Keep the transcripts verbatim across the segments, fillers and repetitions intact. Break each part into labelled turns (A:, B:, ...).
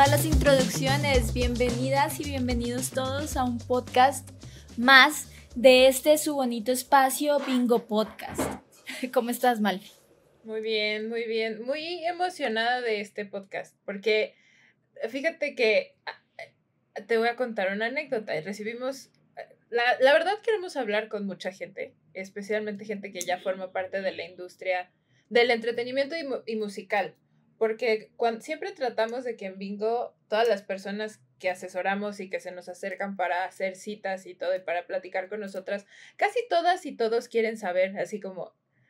A: todas las introducciones. Bienvenidas y bienvenidos todos a un podcast más de este su bonito espacio Bingo Podcast. ¿Cómo estás, Malfi?
B: Muy bien, muy bien. Muy emocionada de este podcast porque fíjate que te voy a contar una anécdota. Recibimos, la, la verdad queremos hablar con mucha gente, especialmente gente que ya forma parte de la industria del entretenimiento y, y musical, porque cuando, siempre tratamos de que en Bingo todas las personas que asesoramos y que se nos acercan para hacer citas y todo y para platicar con nosotras, casi todas y todos quieren saber, así como,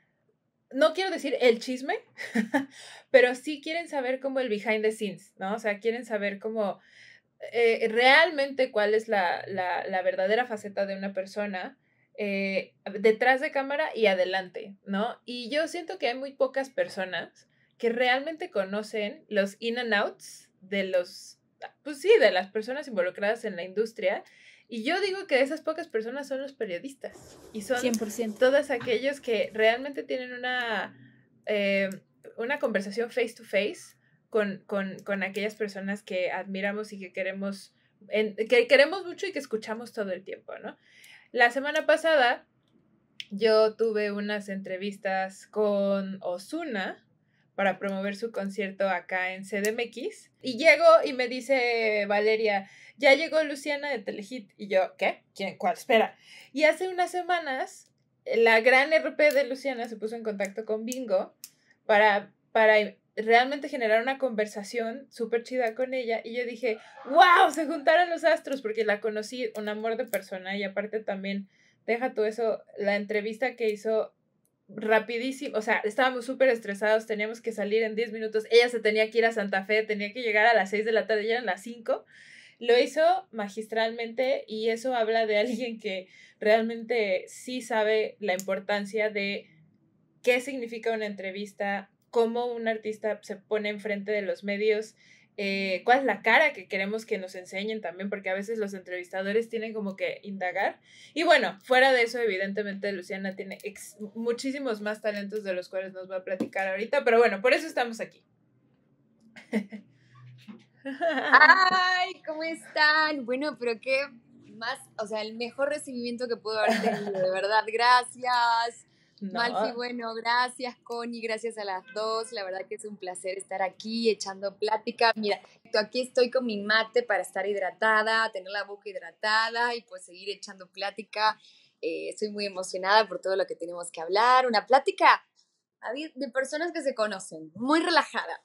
B: no quiero decir el chisme, pero sí quieren saber como el behind the scenes, ¿no? O sea, quieren saber como eh, realmente cuál es la, la, la verdadera faceta de una persona eh, detrás de cámara y adelante, ¿no? Y yo siento que hay muy pocas personas que realmente conocen los in and outs de los, pues sí, de las personas involucradas en la industria. Y yo digo que esas pocas personas son los periodistas y son
A: cien por ciento.
B: todos aquellos que realmente tienen una, eh, una conversación face to face con, con, con aquellas personas que admiramos y que queremos, en, que queremos mucho y que escuchamos todo el tiempo, ¿no? La semana pasada yo tuve unas entrevistas con Ozuna para promover su concierto acá en C D M X y llego y me dice Valeria, ya llegó Luciana de Telehit. Y yo, ¿qué? ¿Quién? ¿Cuál? Espera. Y hace unas semanas la gran R P de Luciana se puso en contacto con Bingo para, para realmente generar una conversación súper chida con ella. Y yo dije, wow, se juntaron los astros, porque la conocí, un amor de persona. Y aparte también, deja tú eso, la entrevista que hizo rapidísimo, o sea, estábamos súper estresados, teníamos que salir en diez minutos, ella se tenía que ir a Santa Fe, tenía que llegar a las seis de la tarde, ya eran las cinco, lo hizo magistralmente y eso habla de alguien que realmente sí sabe la importancia de qué significa una entrevista, cómo un artista se pone enfrente de los medios, eh, cuál es la cara que queremos que nos enseñen también, porque a veces los entrevistadores tienen como que indagar. Y bueno, fuera de eso, evidentemente Luciana tiene ex- muchísimos más talentos de los cuales nos va a platicar ahorita, pero bueno, por eso estamos aquí.
C: ¡Ay! ¿Cómo están? Bueno, pero qué más, o sea, el mejor recibimiento que puedo haber tenido, de verdad, gracias. No. Malfi, bueno, gracias, Connie, gracias a las dos, la verdad que es un placer estar aquí echando plática. Mira, aquí estoy con mi mate para estar hidratada, tener la boca hidratada y pues seguir echando plática. Eh, estoy muy emocionada por todo lo que tenemos que hablar, una plática de personas que se conocen, muy relajada.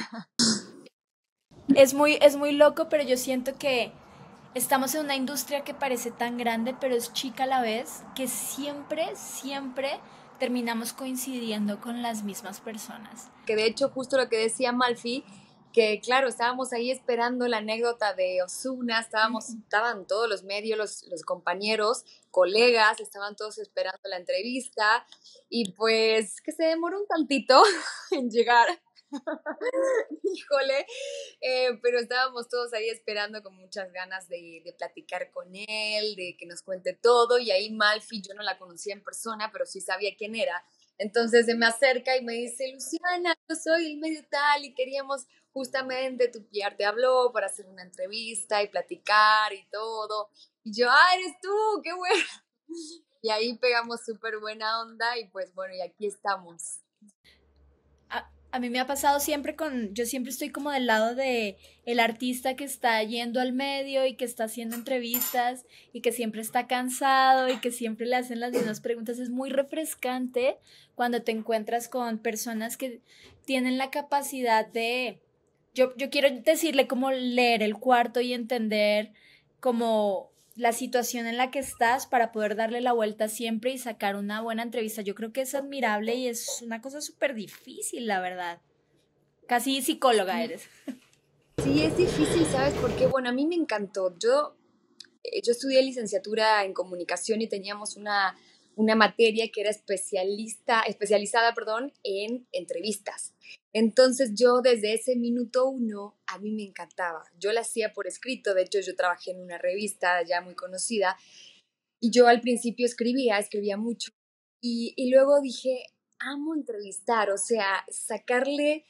A: Es muy, es muy loco, pero yo siento que estamos en una industria que parece tan grande, pero es chica a la vez, que siempre, siempre terminamos coincidiendo con las mismas personas.
C: Que de hecho, justo lo que decía Malfi, que claro, estábamos ahí esperando la anécdota de Ozuna, estábamos, uh-huh. estaban todos los medios, los, los compañeros, colegas, estaban todos esperando la entrevista, y pues que se demoró un tantito en llegar. Híjole, eh, pero estábamos todos ahí esperando con muchas ganas de, de platicar con él, de que nos cuente todo, y ahí Malfi, yo no la conocía en persona, pero sí sabía quién era, entonces se me acerca y me dice, Luciana, yo soy el medio tal y queríamos justamente, tu P R te habló para hacer una entrevista y platicar y todo, y yo, ah, eres tú, qué bueno, y ahí pegamos súper buena onda y pues bueno, y aquí estamos.
A: A mí me ha pasado siempre con, yo siempre estoy como del lado de el artista que está yendo al medio y que está haciendo entrevistas y que siempre está cansado y que siempre le hacen las mismas preguntas. Es muy refrescante cuando te encuentras con personas que tienen la capacidad de, yo, yo quiero decirle como leer el cuarto y entender como la situación en la que estás para poder darle la vuelta siempre y sacar una buena entrevista. Yo creo que es admirable y es una cosa súper difícil, la verdad. Casi psicóloga eres.
C: Sí, es difícil, ¿sabes por qué? Bueno, a mí me encantó. Yo, yo estudié licenciatura en comunicación y teníamos una, una materia que era especialista, especializada perdón, en entrevistas. Entonces yo desde ese minuto uno, a mí me encantaba. Yo la hacía por escrito, de hecho yo trabajé en una revista ya muy conocida y yo al principio escribía, escribía mucho y, y luego dije, amo entrevistar, o sea, sacarle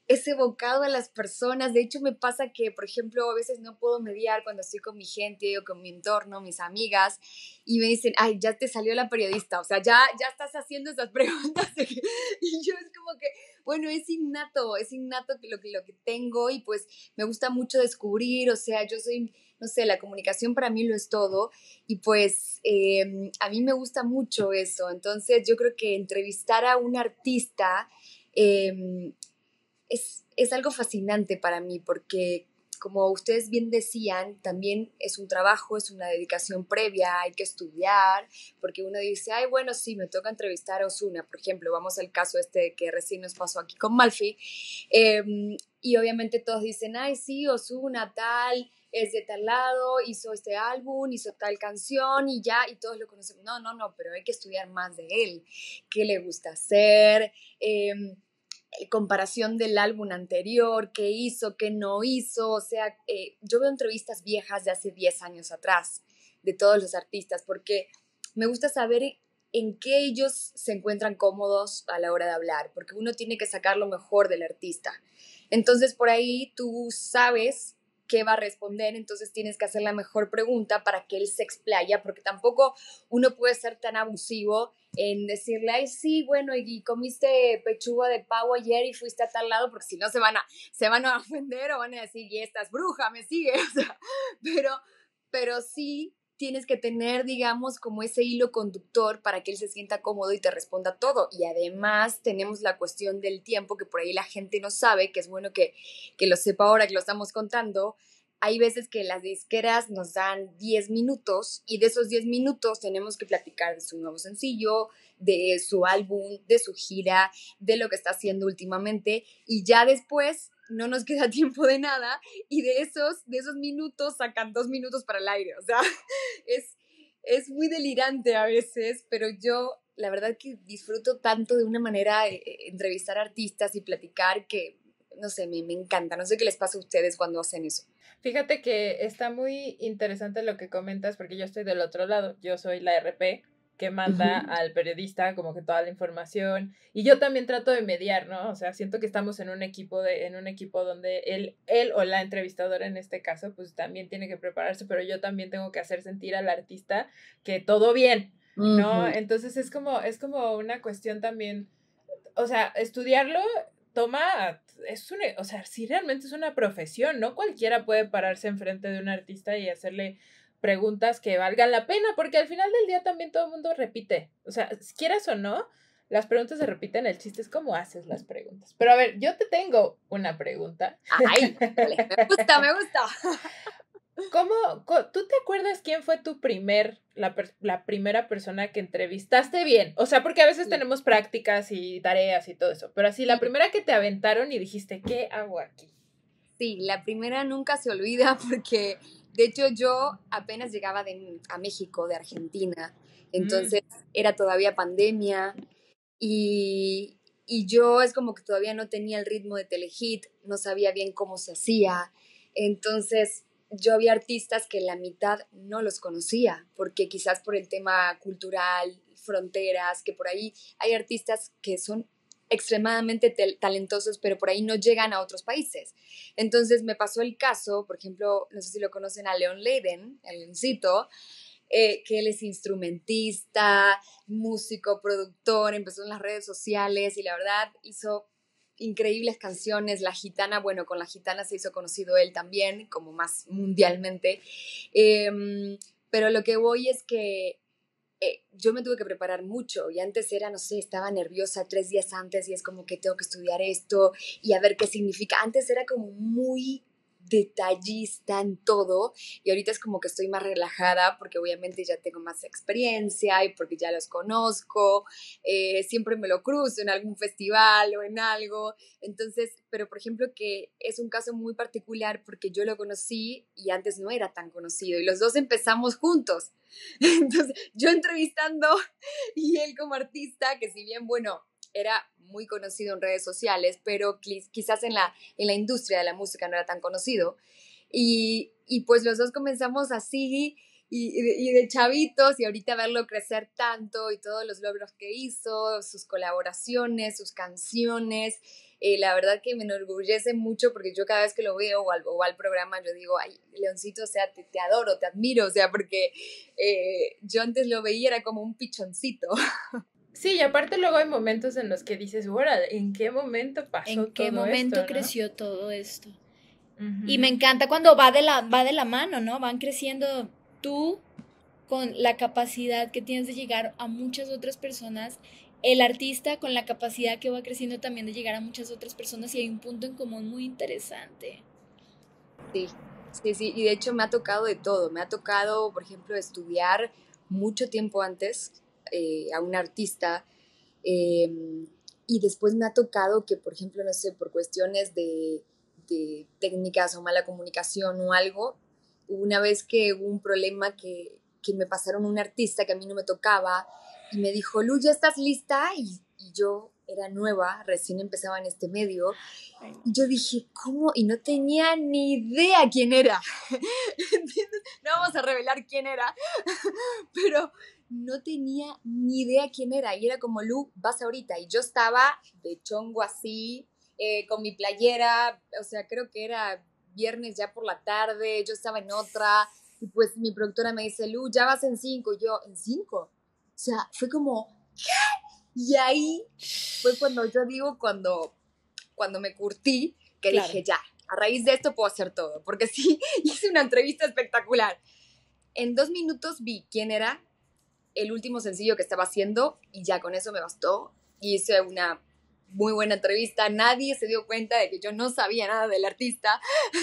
C: es evocado a las personas. De hecho, me pasa que, por ejemplo, a veces no puedo mediar cuando estoy con mi gente o con mi entorno, mis amigas, y me dicen, ay, ya te salió la periodista, o sea, ya, ya estás haciendo esas preguntas. Y yo es como que, bueno, es innato, es innato lo que, lo que tengo, y pues me gusta mucho descubrir, o sea, yo soy, no sé, la comunicación para mí lo es todo, y pues eh, a mí me gusta mucho eso. Entonces yo creo que entrevistar a un artista eh, es, es algo fascinante para mí, porque como ustedes bien decían, también es un trabajo, es una dedicación previa, hay que estudiar, porque uno dice, ay, bueno, sí, me toca entrevistar a Ozuna, por ejemplo, vamos al caso este que recién nos pasó aquí con Malfi, eh, y obviamente todos dicen, ay, sí, Ozuna, tal, es de tal lado, hizo este álbum, hizo tal canción y ya, y todos lo conocen. No, no, no, pero hay que estudiar más de él, qué le gusta hacer, eh, comparación del álbum anterior, qué hizo, qué no hizo, o sea, eh, yo veo entrevistas viejas de hace diez años atrás de todos los artistas, porque me gusta saber en qué ellos se encuentran cómodos a la hora de hablar, porque uno tiene que sacar lo mejor del artista. Entonces, por ahí tú sabes qué va a responder, entonces tienes que hacer la mejor pregunta para que él se explaya, porque tampoco uno puede ser tan abusivo en decirle, ay, sí, bueno, y comiste pechuga de pavo ayer y fuiste a tal lado, porque si no se van a, se van a ofender o van a decir, y esta es bruja, me sigue, o sea, pero, pero sí tienes que tener, digamos, como ese hilo conductor para que él se sienta cómodo y te responda todo. Y además tenemos la cuestión del tiempo, que por ahí la gente no sabe, que es bueno que, que lo sepa ahora que lo estamos contando. Hay veces que las disqueras nos dan diez minutos y de esos diez minutos tenemos que platicar de su nuevo sencillo, de su álbum, de su gira, de lo que está haciendo últimamente, y ya después no nos queda tiempo de nada, y de esos, de esos minutos sacan dos minutos para el aire. O sea, es, es muy delirante a veces, pero yo la verdad que disfruto tanto de una manera eh, entrevistar artistas y platicar que, no sé, me, me encanta. No sé qué les pasa a ustedes cuando hacen eso.
B: Fíjate que está muy interesante lo que comentas, porque yo estoy del otro lado, yo soy la R P que manda uh-huh. al periodista como que toda la información, y yo también trato de mediar, ¿no? O sea, siento que estamos en un equipo de, en un equipo donde él, él o la entrevistadora en este caso, pues también tiene que prepararse, pero yo también tengo que hacer sentir al artista que todo bien, ¿no? Uh-huh. Entonces es como, es como una cuestión también, o sea, estudiarlo toma, es una, o sea, sí realmente es una profesión, no cualquiera puede pararse enfrente de un artista y hacerle preguntas que valgan la pena, porque al final del día también todo el mundo repite, o sea, quieras o no, las preguntas se repiten, el chiste es cómo haces las preguntas. Pero a ver, yo te tengo una pregunta.
C: Ay, vale, me gusta, me gusta.
B: ¿Cómo, tú te acuerdas quién fue tu primer, la, la primera persona que entrevistaste bien? O sea, porque a veces sí. tenemos prácticas y tareas y todo eso, pero así, la primera que te aventaron y dijiste, ¿qué hago aquí?
C: Sí, la primera nunca se olvida, porque de hecho yo apenas llegaba de, a México, de Argentina, entonces mm. era todavía pandemia, y, y yo es como que todavía no tenía el ritmo de Telehit, no sabía bien cómo se hacía, entonces yo había artistas que la mitad no los conocía, porque quizás por el tema cultural, fronteras, que por ahí hay artistas que son extremadamente talentosos, pero por ahí no llegan a otros países. Entonces me pasó el caso, por ejemplo, no sé si lo conocen, a Leon Leiden, el Leoncito, eh, que él es instrumentista, músico, productor, empezó en las redes sociales y la verdad hizo increíbles canciones. La Gitana, bueno, con La Gitana se hizo conocido él también, como más mundialmente. Eh, pero lo que voy es que Eh, yo me tuve que preparar mucho y antes era, no sé, estaba nerviosa tres días antes y es como que tengo que estudiar esto y a ver qué significa. Antes era como muy detallista en todo y ahorita es como que estoy más relajada porque obviamente ya tengo más experiencia y porque ya los conozco, eh, siempre me lo cruzo en algún festival o en algo, entonces, pero por ejemplo que es un caso muy particular porque yo lo conocí y antes no era tan conocido y los dos empezamos juntos, entonces yo entrevistando y él como artista, que si bien, bueno, era muy conocido en redes sociales, pero quizás en la, en la industria de la música no era tan conocido. Y, y pues los dos comenzamos así y, y de chavitos y ahorita verlo crecer tanto y todos los logros que hizo, sus colaboraciones, sus canciones, Eh, la verdad que me enorgullece mucho porque yo cada vez que lo veo o, al, o al programa yo digo, ay, Leoncito, o sea, te, te adoro, te admiro, o sea, porque eh, yo antes lo veía era como un pichoncito.
B: Sí, y aparte luego hay momentos en los que dices, órale, ¿en qué momento pasó todo esto?
A: ¿En qué momento
B: ¿no?
A: creció todo esto?
B: Uh-huh.
A: Y me encanta cuando va de, la, va de la mano, ¿no? Van creciendo tú con la capacidad que tienes de llegar a muchas otras personas, el artista con la capacidad que va creciendo también de llegar a muchas otras personas y hay un punto en común muy interesante.
C: Sí, sí, sí, y de hecho me ha tocado de todo, me ha tocado, por ejemplo, estudiar mucho tiempo antes eh, a un artista eh, y después me ha tocado que, por ejemplo, no sé, por cuestiones de, de técnicas o mala comunicación o algo, una vez que hubo un problema que, que me pasaron un artista que a mí no me tocaba y me dijo, Lu, ¿ya estás lista? Y, y yo era nueva, recién empezaba en este medio y yo dije, ¿cómo? Y no tenía ni idea quién era. ¿Entiendes? No vamos a revelar quién era, pero no tenía ni idea quién era. Y era como, Lu, vas ahorita. Y yo estaba de chongo así, eh, con mi playera, o sea, creo que era viernes ya por la tarde, yo estaba en otra, y pues mi productora me dice, Lu, ya vas en cinco. Y yo, ¿en cinco? O sea, fue como, ¿qué? Y ahí fue cuando yo digo, cuando, cuando me curtí, que claro. Dije, ya, a raíz de esto puedo hacer todo, porque sí, hice una entrevista espectacular. En dos minutos vi quién era, el último sencillo que estaba haciendo y ya con eso me bastó. Y hice una muy buena entrevista. Nadie se dio cuenta de que yo no sabía nada del artista.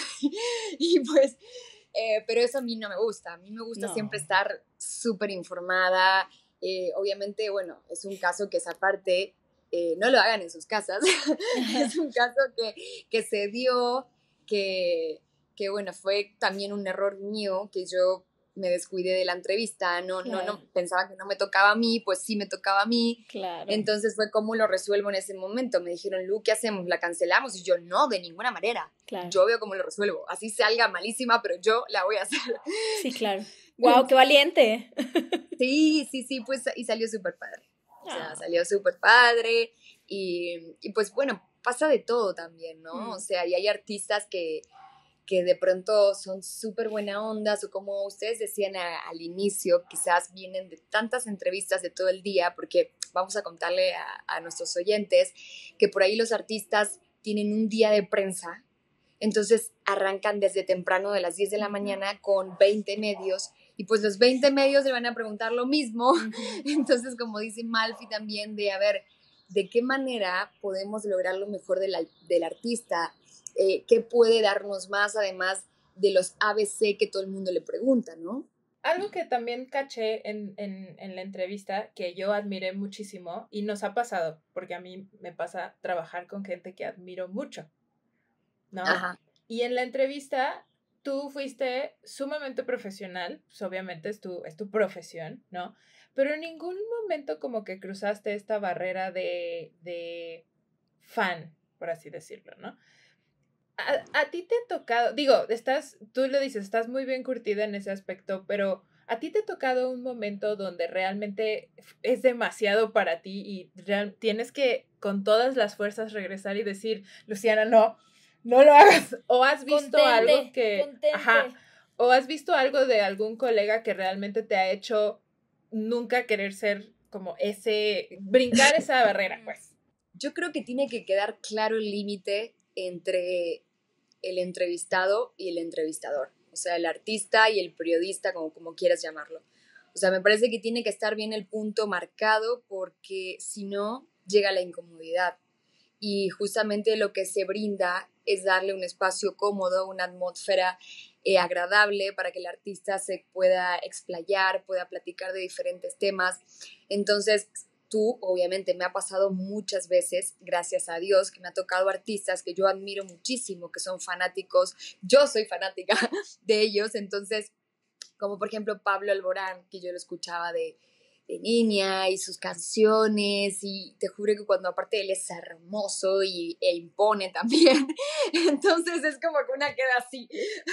C: Y pues, eh, pero eso a mí no me gusta. A mí me gusta no. siempre estar súper informada. Eh, obviamente, bueno, es un caso que esa parte, eh, no lo hagan en sus casas. Es un caso que, que se dio, que, que bueno, fue también un error mío, que yo me descuidé de la entrevista, no, claro. no, no, pensaba que no me tocaba a mí, pues sí me tocaba a mí,
A: claro.
C: Entonces fue como lo resuelvo en ese momento, me dijeron, Lu, ¿qué hacemos? ¿La cancelamos? Y yo, no, de ninguna manera, claro. Yo veo cómo lo resuelvo, así salga malísima, pero yo la voy a hacer.
A: Sí, claro. ¡Wow, qué valiente!
C: Sí, sí, sí, pues, y salió súper padre, o sea, ah. salió súper padre, y, y pues bueno, pasa de todo también, ¿no? Mm. O sea, y hay artistas que que de pronto son súper buena ondas o como ustedes decían a, al inicio, quizás vienen de tantas entrevistas de todo el día, porque vamos a contarle a, a nuestros oyentes que por ahí los artistas tienen un día de prensa, entonces arrancan desde temprano de las diez de la mañana con veinte medios y pues los veinte medios le van a preguntar lo mismo, uh-huh. Entonces como dice Malfi también de a ver, ¿de qué manera podemos lograr lo mejor de la, del artista? Eh, ¿Qué puede darnos más además de los A B C que todo el mundo le pregunta, ¿no?
B: Algo que también caché en, en, en la entrevista, que yo admiré muchísimo, y nos ha pasado, porque a mí me pasa trabajar con gente que admiro mucho, ¿no?
C: Ajá.
B: Y en la entrevista, tú fuiste sumamente profesional, pues obviamente es tu, es tu profesión, ¿no? Pero en ningún momento como que cruzaste esta barrera de, de fan, por así decirlo, ¿no? A, a ti te ha tocado, digo, estás, tú lo dices, estás muy bien curtida en ese aspecto, pero a ti te ha tocado un momento donde realmente es demasiado para ti y real, tienes que con todas las fuerzas regresar y decir, Luciana, no, no lo hagas, o has visto
A: contente,
B: algo que,
A: contente.
B: Ajá, o has visto algo de algún colega que realmente te ha hecho nunca querer ser como ese, brincar esa barrera, pues.
C: Yo creo que tiene que quedar claro el límite entre el entrevistado y el entrevistador, o sea, el artista y el periodista, como, como quieras llamarlo. O sea, me parece que tiene que estar bien el punto marcado porque si no, llega la incomodidad. Y justamente lo que se brinda es darle un espacio cómodo, una atmósfera eh, agradable para que el artista se pueda explayar, pueda platicar de diferentes temas. Entonces, tú, obviamente, me ha pasado muchas veces, gracias a Dios, que me ha tocado artistas que yo admiro muchísimo, que son fanáticos, yo soy fanática de ellos, entonces, como por ejemplo Pablo Alborán, que yo lo escuchaba de, de niña, y sus canciones, y te juro que cuando aparte él es hermoso y, e impone también, entonces es como que una queda así,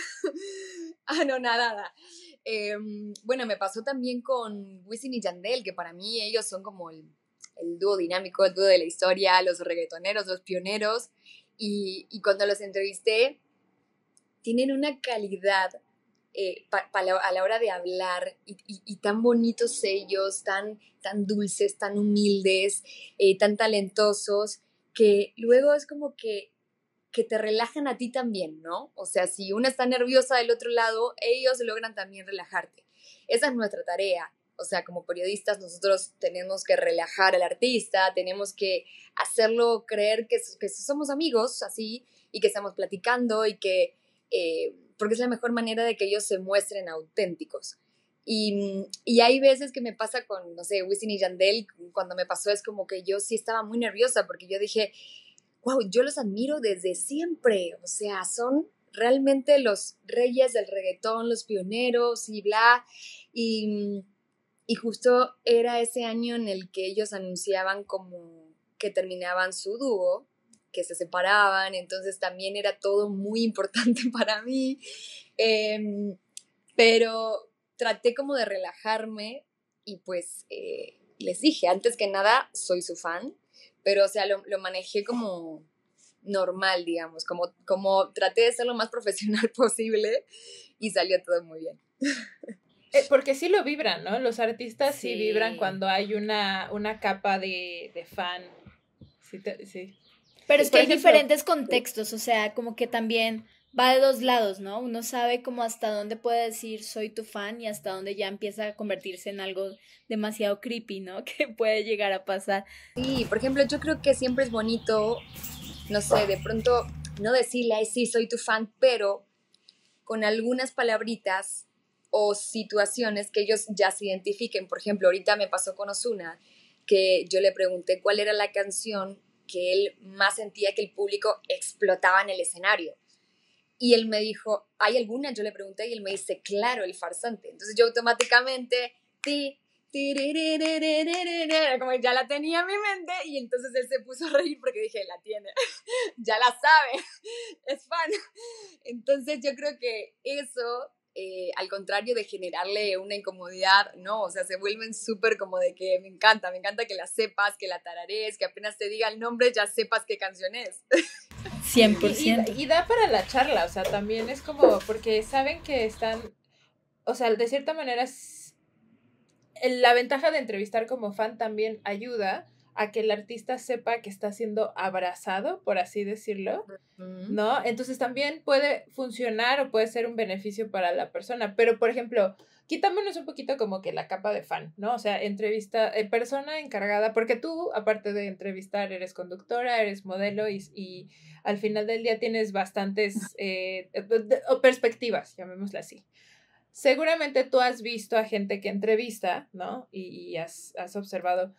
C: anonadada. Eh, bueno, me pasó también con Wisin y Yandel, que para mí ellos son como el, el dúo dinámico, el dúo de la historia, los reggaetoneros, los pioneros, y, y cuando los entrevisté, tienen una calidad eh, pa, pa la, a la hora de hablar y, y, y tan bonitos ellos, tan, tan dulces, tan humildes, eh, tan talentosos, que luego es como que, que te relajan a ti también, ¿no? O sea, si una está nerviosa del otro lado, ellos logran también relajarte. Esa es nuestra tarea. O sea, como periodistas nosotros tenemos que relajar al artista, tenemos que hacerlo creer que, que somos amigos, así, y que estamos platicando y que... Eh, porque es la mejor manera de que ellos se muestren auténticos. Y, y hay veces que me pasa con, no sé, Wisin y Yandel, cuando me pasó es como que yo sí estaba muy nerviosa porque yo dije, wow, yo los admiro desde siempre, o sea, son realmente los reyes del reggaetón, los pioneros y bla, y, y justo era ese año en el que ellos anunciaban como que terminaban su dúo, que se separaban, entonces también era todo muy importante para mí, eh, pero traté como de relajarme y pues eh, les dije, antes que nada, soy su fan, pero o sea, lo, lo manejé como normal, digamos, como, como traté de ser lo más profesional posible y salió todo muy bien.
B: Eh, porque sí lo vibran, ¿no? Los artistas sí, sí vibran cuando hay una, una capa de, de fan. Sí, te, sí.
A: Pero es que hay ejemplo, diferentes contextos, o sea, como que también va de dos lados, ¿no? Uno sabe como hasta dónde puede decir soy tu fan y hasta dónde ya empieza a convertirse en algo demasiado creepy, ¿no? Que puede llegar a pasar.
C: Sí, por ejemplo, yo creo que siempre es bonito, no sé, de pronto no decirle, ay, sí, soy tu fan, pero con algunas palabritas o situaciones que ellos ya se identifiquen. Por ejemplo, ahorita me pasó con Ozuna, que yo le pregunté cuál era la canción que él más sentía que el público explotaba en el escenario. Y él me dijo, ¿hay alguna? Yo le pregunté y él me dice, claro, El Farsante. Entonces yo automáticamente, ti, como ya la tenía en mi mente y entonces él se puso a reír porque dije, la tiene, ya la sabe, es fan. Entonces yo creo que eso... Eh, al contrario de generarle una incomodidad, no, o sea, se vuelven súper como de que me encanta, me encanta que la sepas, que la tararees, que apenas te diga el nombre ya sepas qué canción es.
A: cien por ciento.
B: Y, y, y da para la charla, o sea, también es como, porque saben que están, o sea, de cierta manera, la ventaja de entrevistar como fan también ayuda a que el artista sepa que está siendo abrazado, por así decirlo, ¿no? Entonces también puede funcionar o puede ser un beneficio para la persona, pero por ejemplo, quitámonos un poquito como que la capa de fan, ¿no? O sea, entrevista, eh, persona encargada, porque tú, aparte de entrevistar, eres conductora, eres modelo y, y al final del día tienes bastantes eh, o perspectivas, llamémosla así. Seguramente tú has visto a gente que entrevista, ¿no? Y, y has, has observado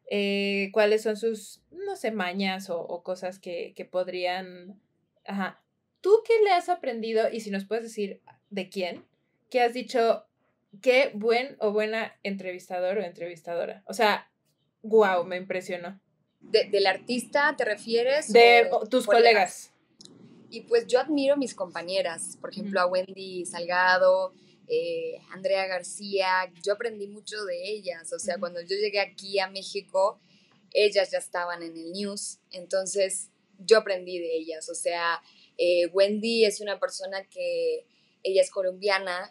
B: eh, cuáles son sus, no sé, mañas o, o cosas que, que podrían... Ajá. ¿Tú qué le has aprendido? Y si nos puedes decir de quién, que has dicho, qué buen o buena entrevistador o entrevistadora. O sea, wow, me impresionó.
C: ¿De, ¿Del artista te refieres?
B: De o, tus colegas.
C: colegas. Y pues yo admiro mis compañeras, por ejemplo, uh-huh. a Wendy Salgado, eh, Andrea García, yo aprendí mucho de ellas, o sea, uh-huh. cuando yo llegué aquí a México, ellas ya estaban en el news, entonces yo aprendí de ellas, o sea, eh, Wendy es una persona que, ella es colombiana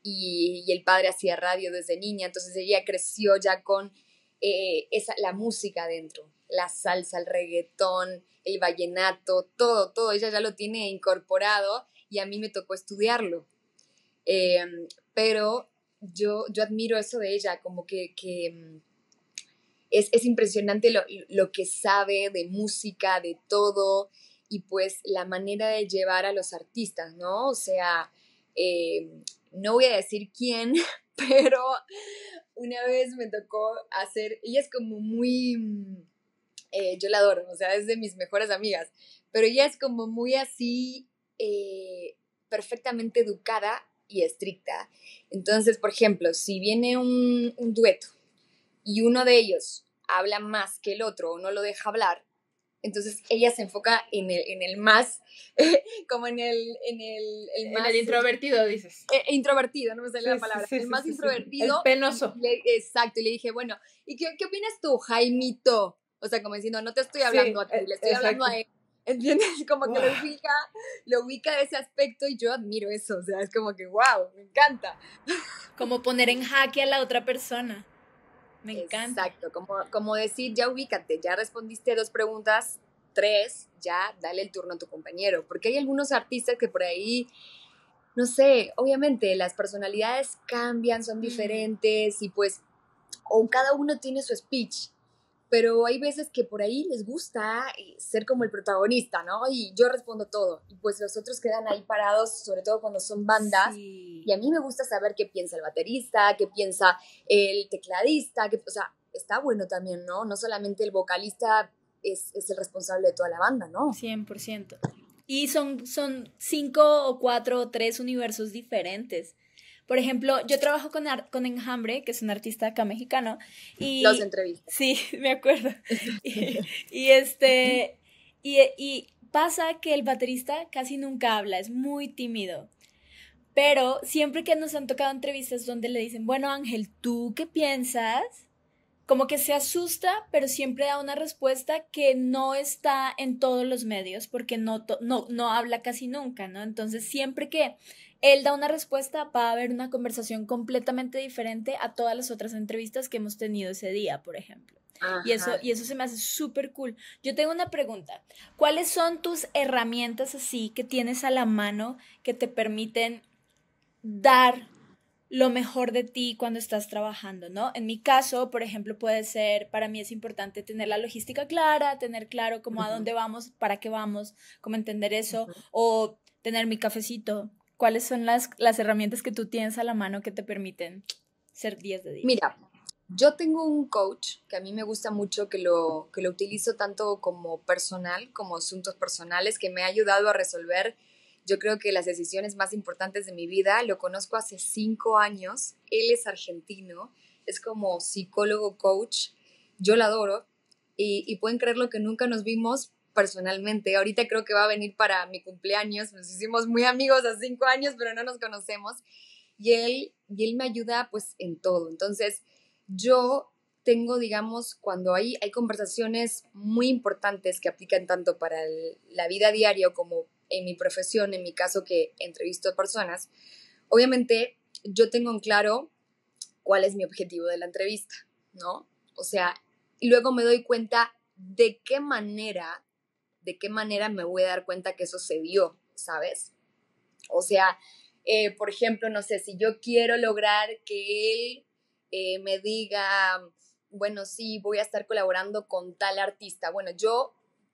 C: y, y el padre hacía radio desde niña, entonces ella creció ya con eh, esa, la música dentro, la salsa, el reggaetón, el vallenato, todo, todo, ella ya lo tiene incorporado y a mí me tocó estudiarlo. Eh, pero yo, yo admiro eso de ella, como que, que es, es impresionante lo, lo que sabe de música, de todo, y pues la manera de llevar a los artistas, ¿no? O sea, eh, no voy a decir quién, pero una vez me tocó hacer, ella es como muy, eh, yo la adoro, o sea, es de mis mejores amigas, pero ella es como muy así, eh, perfectamente educada y estricta. Entonces, por ejemplo, si viene un, un dueto y uno de ellos habla más que el otro o no lo deja hablar, Entonces ella se enfoca en el, en el más, eh, como en el, en el, el más...
B: En el introvertido, dices.
C: Eh, introvertido, no me sale
B: sí,
C: la palabra.
B: Sí, sí,
C: el más
B: sí,
C: introvertido.
B: Sí. El penoso.
C: Le, exacto, y le dije, bueno, ¿y qué, qué opinas tú, Jaimito? O sea, como diciendo, no te estoy hablando
B: sí,
C: a ti, le estoy
B: exacto.
C: hablando a él. ¿Entiendes? Como
B: wow.
C: que lo ubica, lo ubica de ese aspecto y yo admiro eso. O sea, es como que, wow, me encanta.
A: Como poner en jaque a la otra persona. Me encanta.
C: Exacto, como, como decir, ya ubícate, ya respondiste dos preguntas, tres, ya dale el turno a tu compañero. Porque hay algunos artistas que por ahí, no sé, obviamente las personalidades cambian, son diferentes mm. y pues, o cada uno tiene su speech. Pero hay veces que por ahí les gusta ser como el protagonista, ¿no? Y yo respondo todo. Y pues los otros quedan ahí parados, sobre todo cuando son bandas. Sí. Y a mí me gusta saber qué piensa el baterista, qué piensa el tecladista, que, o sea, está bueno también, ¿no? No solamente el vocalista es, es el responsable de toda la banda, ¿no?
A: cien por ciento. Y son, son cinco o cuatro o tres universos diferentes. Por ejemplo, yo trabajo con, Ar- con Enjambre, que es un artista acá mexicano. Y,
C: Los entrevistas.
A: Sí, me acuerdo. y, y, este, y, y pasa que el baterista casi nunca habla, es muy tímido. Pero siempre que nos han tocado entrevistas donde le dicen, bueno, Ángel, ¿tú qué piensas? Como que se asusta, pero siempre da una respuesta que no está en todos los medios, porque no, to- no, no habla casi nunca, ¿no? Entonces, siempre que él da una respuesta, va a haber una conversación completamente diferente a todas las otras entrevistas que hemos tenido ese día, por ejemplo. Y eso, y eso se me hace súper cool. Yo tengo una pregunta. ¿Cuáles son tus herramientas así que tienes a la mano que te permiten dar lo mejor de ti cuando estás trabajando, ¿no? En mi caso, por ejemplo, puede ser, para mí es importante tener la logística clara, tener claro como uh-huh. a dónde vamos, para qué vamos, cómo entender eso, uh-huh. o tener mi cafecito. ¿Cuáles son las, las herramientas que tú tienes a la mano que te permiten ser diez de diez?
C: Mira, yo tengo un coach que a mí me gusta mucho, que lo, que lo utilizo tanto como personal, como asuntos personales, que me ha ayudado a resolver, yo creo que las decisiones más importantes de mi vida. Lo conozco hace cinco años, él es argentino, es como psicólogo coach, yo lo adoro, y, y pueden creerlo que nunca nos vimos personalmente. Ahorita creo que va a venir para mi cumpleaños, nos hicimos muy amigos hace cinco años, pero no nos conocemos, y él, y él me ayuda pues en todo. Entonces yo tengo, digamos, cuando hay, hay conversaciones muy importantes que aplican tanto para el, la vida diaria como en mi profesión, en mi caso que entrevisto a personas, obviamente yo tengo en claro cuál es mi objetivo de la entrevista, ¿no? O sea, y luego me doy cuenta de qué manera, de qué manera me voy a dar cuenta que eso se dio, ¿sabes? O sea, eh, por ejemplo, no sé, si yo quiero lograr que él eh, me diga, bueno, sí, voy a estar colaborando con tal artista, bueno, yo...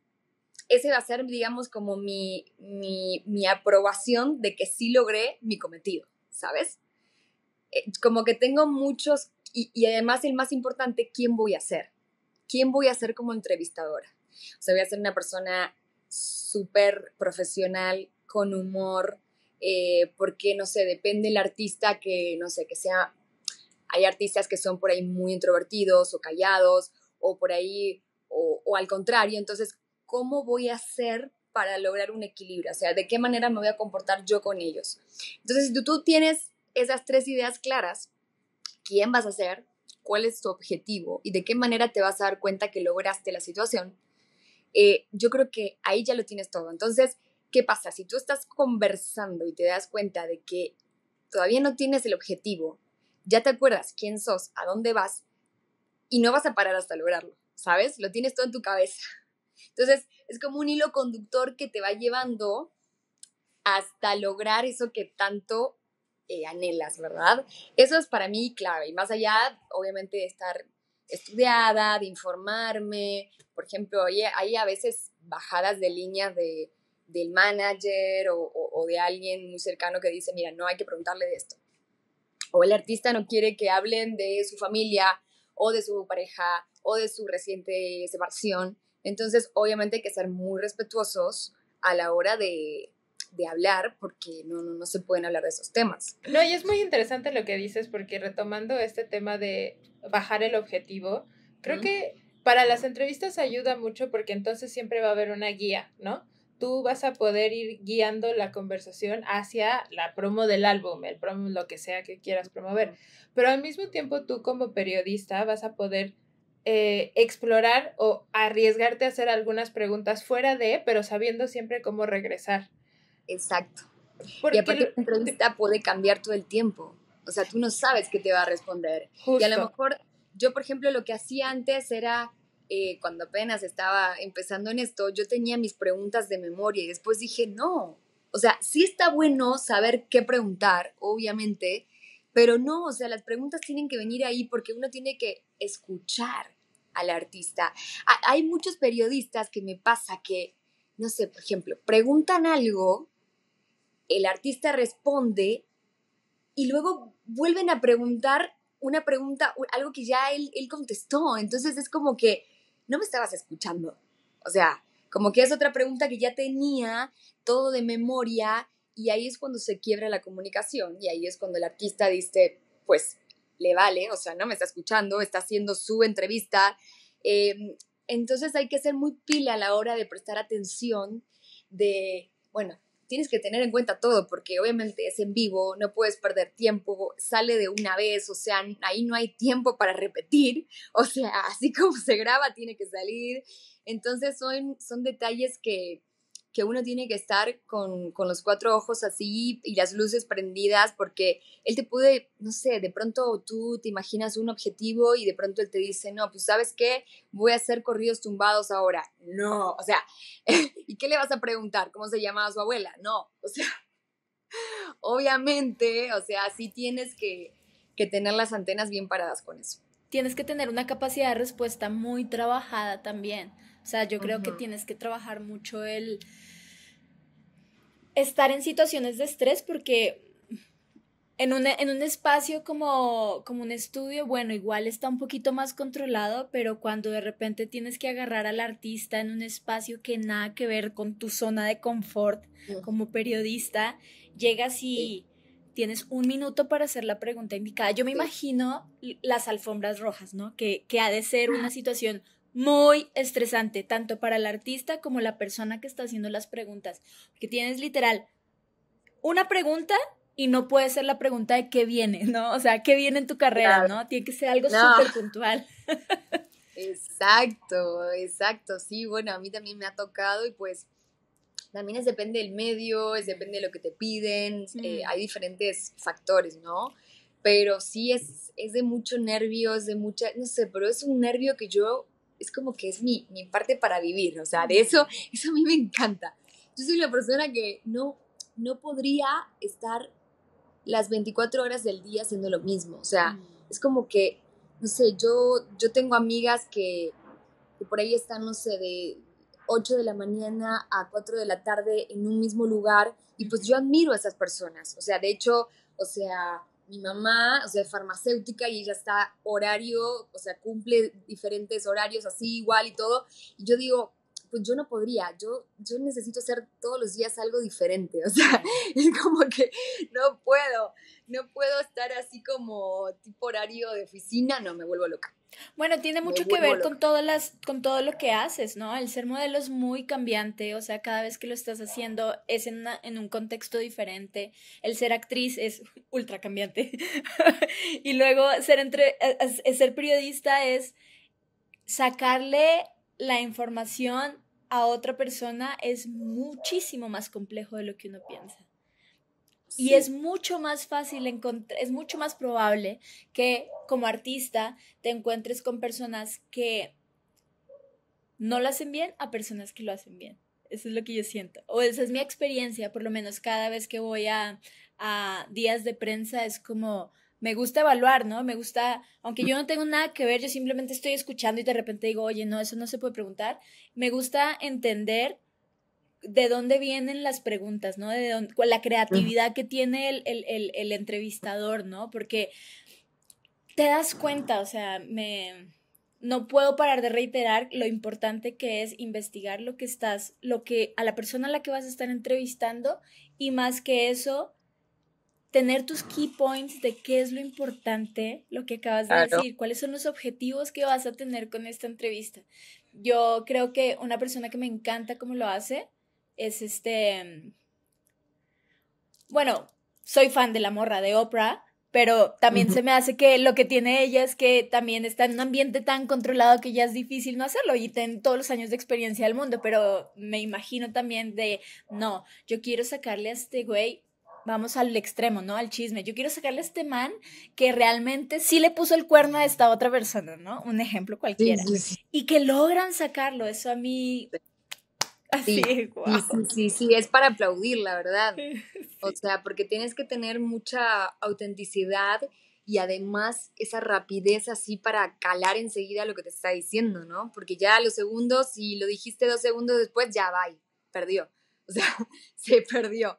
C: ese va a ser, digamos, como mi, mi, mi aprobación de que sí logré mi cometido, ¿sabes? Eh, como que tengo muchos, y, y además el más importante, ¿quién voy a ser? ¿Quién voy a ser como entrevistadora? O sea, voy a ser una persona súper profesional, con humor, eh, porque, no sé, depende del artista que, no sé, que sea, hay artistas que son por ahí muy introvertidos o callados, o por ahí, o, o al contrario, entonces, ¿cómo voy a hacer para lograr un equilibrio? O sea, ¿de qué manera me voy a comportar yo con ellos? Entonces, si tú, tú tienes esas tres ideas claras, ¿quién vas a ser? ¿Cuál es tu objetivo? ¿Y de qué manera te vas a dar cuenta que lograste la situación? Eh, yo creo que ahí ya lo tienes todo. Entonces, ¿qué pasa? Si tú estás conversando y te das cuenta de que todavía no tienes el objetivo, ya te acuerdas quién sos, a dónde vas, y no vas a parar hasta lograrlo, ¿sabes? Lo tienes todo en tu cabeza. Entonces, es como un hilo conductor que te va llevando hasta lograr eso que tanto eh, anhelas, ¿verdad? Eso es para mí clave. Y más allá, obviamente, de estar estudiada, de informarme. Por ejemplo, hay, hay a veces bajadas de líneas de, del manager o, o, o de alguien muy cercano que dice, mira, no hay que preguntarle de esto. O el artista no quiere que hablen de su familia o de su pareja o de su reciente separación. Entonces, obviamente hay que ser muy respetuosos a la hora de, de hablar, porque no, no, no se pueden hablar de esos temas.
B: No, y es muy interesante lo que dices, porque retomando este tema de bajar el objetivo, creo ¿Mm? que para las entrevistas ayuda mucho porque entonces siempre va a haber una guía, ¿no? Tú vas a poder ir guiando la conversación hacia la promo del álbum, el promo, lo que sea que quieras promover. Pero al mismo tiempo tú como periodista vas a poder eh, explorar o arriesgarte a hacer algunas preguntas fuera de, pero sabiendo siempre cómo regresar.
C: Exacto.
B: Porque
C: y aparte la entrevista te... puede cambiar todo el tiempo. O sea, tú no sabes qué te va a responder.
B: Justo.
C: Y a lo mejor, yo por ejemplo, lo que hacía antes era... Eh, cuando apenas estaba empezando en esto, yo tenía mis preguntas de memoria y después dije, no, o sea, sí está bueno saber qué preguntar, obviamente, pero no, o sea, las preguntas tienen que venir ahí porque uno tiene que escuchar al artista. Hay muchos periodistas que me pasa que, no sé, por ejemplo, preguntan algo, el artista responde y luego vuelven a preguntar una pregunta, algo que ya él, él contestó, entonces es como que no me estabas escuchando. O sea, como que es otra pregunta que ya tenía todo de memoria y ahí es cuando se quiebra la comunicación y ahí es cuando el artista dice, pues, le vale, o sea, no me está escuchando, está haciendo su entrevista. Eh, entonces hay que ser muy pila a la hora de prestar atención de, bueno, tienes que tener en cuenta todo porque obviamente es en vivo, no puedes perder tiempo, sale de una vez, o sea, ahí no hay tiempo para repetir, o sea, así como se graba tiene que salir. Entonces son, son detalles que, que uno tiene que estar con, con los cuatro ojos así y las luces prendidas porque él te puede, no sé, de pronto tú te imaginas un objetivo y de pronto él te dice, no, pues ¿sabes qué? Voy a hacer corridos tumbados ahora. No, o sea, ¿y qué le vas a preguntar? ¿Cómo se llamaba su abuela? No, o sea, obviamente, o sea, sí tienes que, que tener las antenas bien paradas con eso.
A: Tienes que tener una capacidad de respuesta muy trabajada también. O sea, yo creo uh-huh. que tienes que trabajar mucho el estar en situaciones de estrés porque en un, en un espacio como, como un estudio, bueno, igual está un poquito más controlado, pero cuando de repente tienes que agarrar al artista en un espacio que nada que ver con tu zona de confort uh-huh. como periodista, llegas y sí. tienes un minuto para hacer la pregunta indicada. Yo me sí. imagino las alfombras rojas, ¿no? Que, que ha de ser una situación muy estresante, tanto para el artista como la persona que está haciendo las preguntas, porque tienes literal una pregunta y no puede ser la pregunta de qué viene, ¿no? O sea, qué viene en tu carrera, claro. ¿no? Tiene que ser algo no. súper puntual.
C: Exacto, exacto, sí, bueno, a mí también me ha tocado y pues también es depende del medio, es depende de lo que te piden, mm. eh, hay diferentes factores, ¿no? Pero sí es, es de mucho nervio, es de mucha, no sé, pero es un nervio que yo, es como que es mi, mi parte para vivir, o sea, de eso, eso a mí me encanta. Yo soy una persona que no, no podría estar las veinticuatro horas del día haciendo lo mismo, o sea, mm. es como que, no sé, yo, yo tengo amigas que, que por ahí están, no sé, de ocho de la mañana a cuatro de la tarde en un mismo lugar y pues yo admiro a esas personas, o sea, de hecho, o sea, mi mamá, o sea, es farmacéutica y ella está horario, o sea, cumple diferentes horarios así igual y todo, y yo digo, pues yo no podría, yo, yo necesito hacer todos los días algo diferente, o sea, es como que no puedo, no puedo estar así como tipo horario de oficina, no, me vuelvo loca.
A: Bueno, tiene mucho que ver con todas las, con todo lo que haces, ¿no? El ser modelo es muy cambiante, o sea, cada vez que lo estás haciendo es en, una, en un contexto diferente. El ser actriz es ultra cambiante. Y luego ser, entre, ser periodista es sacarle la información a otra persona es muchísimo más complejo de lo que uno piensa. Sí. Y es mucho más fácil encontrar, es mucho más probable que como artista te encuentres con personas que no lo hacen bien a personas que lo hacen bien. Eso es lo que yo siento. O esa es mi experiencia, por lo menos cada vez que voy a, a días de prensa es como, me gusta evaluar, ¿no? Me gusta, aunque yo no tengo nada que ver, yo simplemente estoy escuchando y de repente digo, oye, no, eso no se puede preguntar. Me gusta entender de dónde vienen las preguntas, ¿no? De dónde, la creatividad que tiene el, el, el, el entrevistador, ¿no? Porque te das cuenta, o sea, me, no puedo parar de reiterar lo importante que es investigar lo que estás, lo que, a la persona a la que vas a estar entrevistando y más que eso, tener tus key points de qué es lo importante, lo que acabas de
C: Claro.
A: decir, cuáles son los objetivos que vas a tener con esta entrevista. Yo creo que una persona que me encanta cómo lo hace es este, bueno, soy fan de la morra de Oprah, pero también
C: Ujú.
A: se me hace que lo que tiene ella es que también está en un ambiente tan controlado que ya es difícil no hacerlo y tiene todos los años de experiencia del mundo, pero me imagino también de, no, yo quiero sacarle a este güey, vamos al extremo, ¿no? Al chisme, yo quiero sacarle a este man que realmente sí le puso el cuerno a esta otra persona, ¿no? Un ejemplo
C: Sí,
A: cualquiera.
C: sí, sí.
A: Y que logran sacarlo, eso a mí, así,
C: Sí,
A: wow.
C: sí, sí, sí, sí, es para aplaudir, la verdad. O sea, porque tienes que tener mucha autenticidad y además esa rapidez así para calar enseguida lo que te está diciendo, ¿no? Porque ya a los segundos, si lo dijiste dos segundos después, ya va, perdió. O sea, se perdió.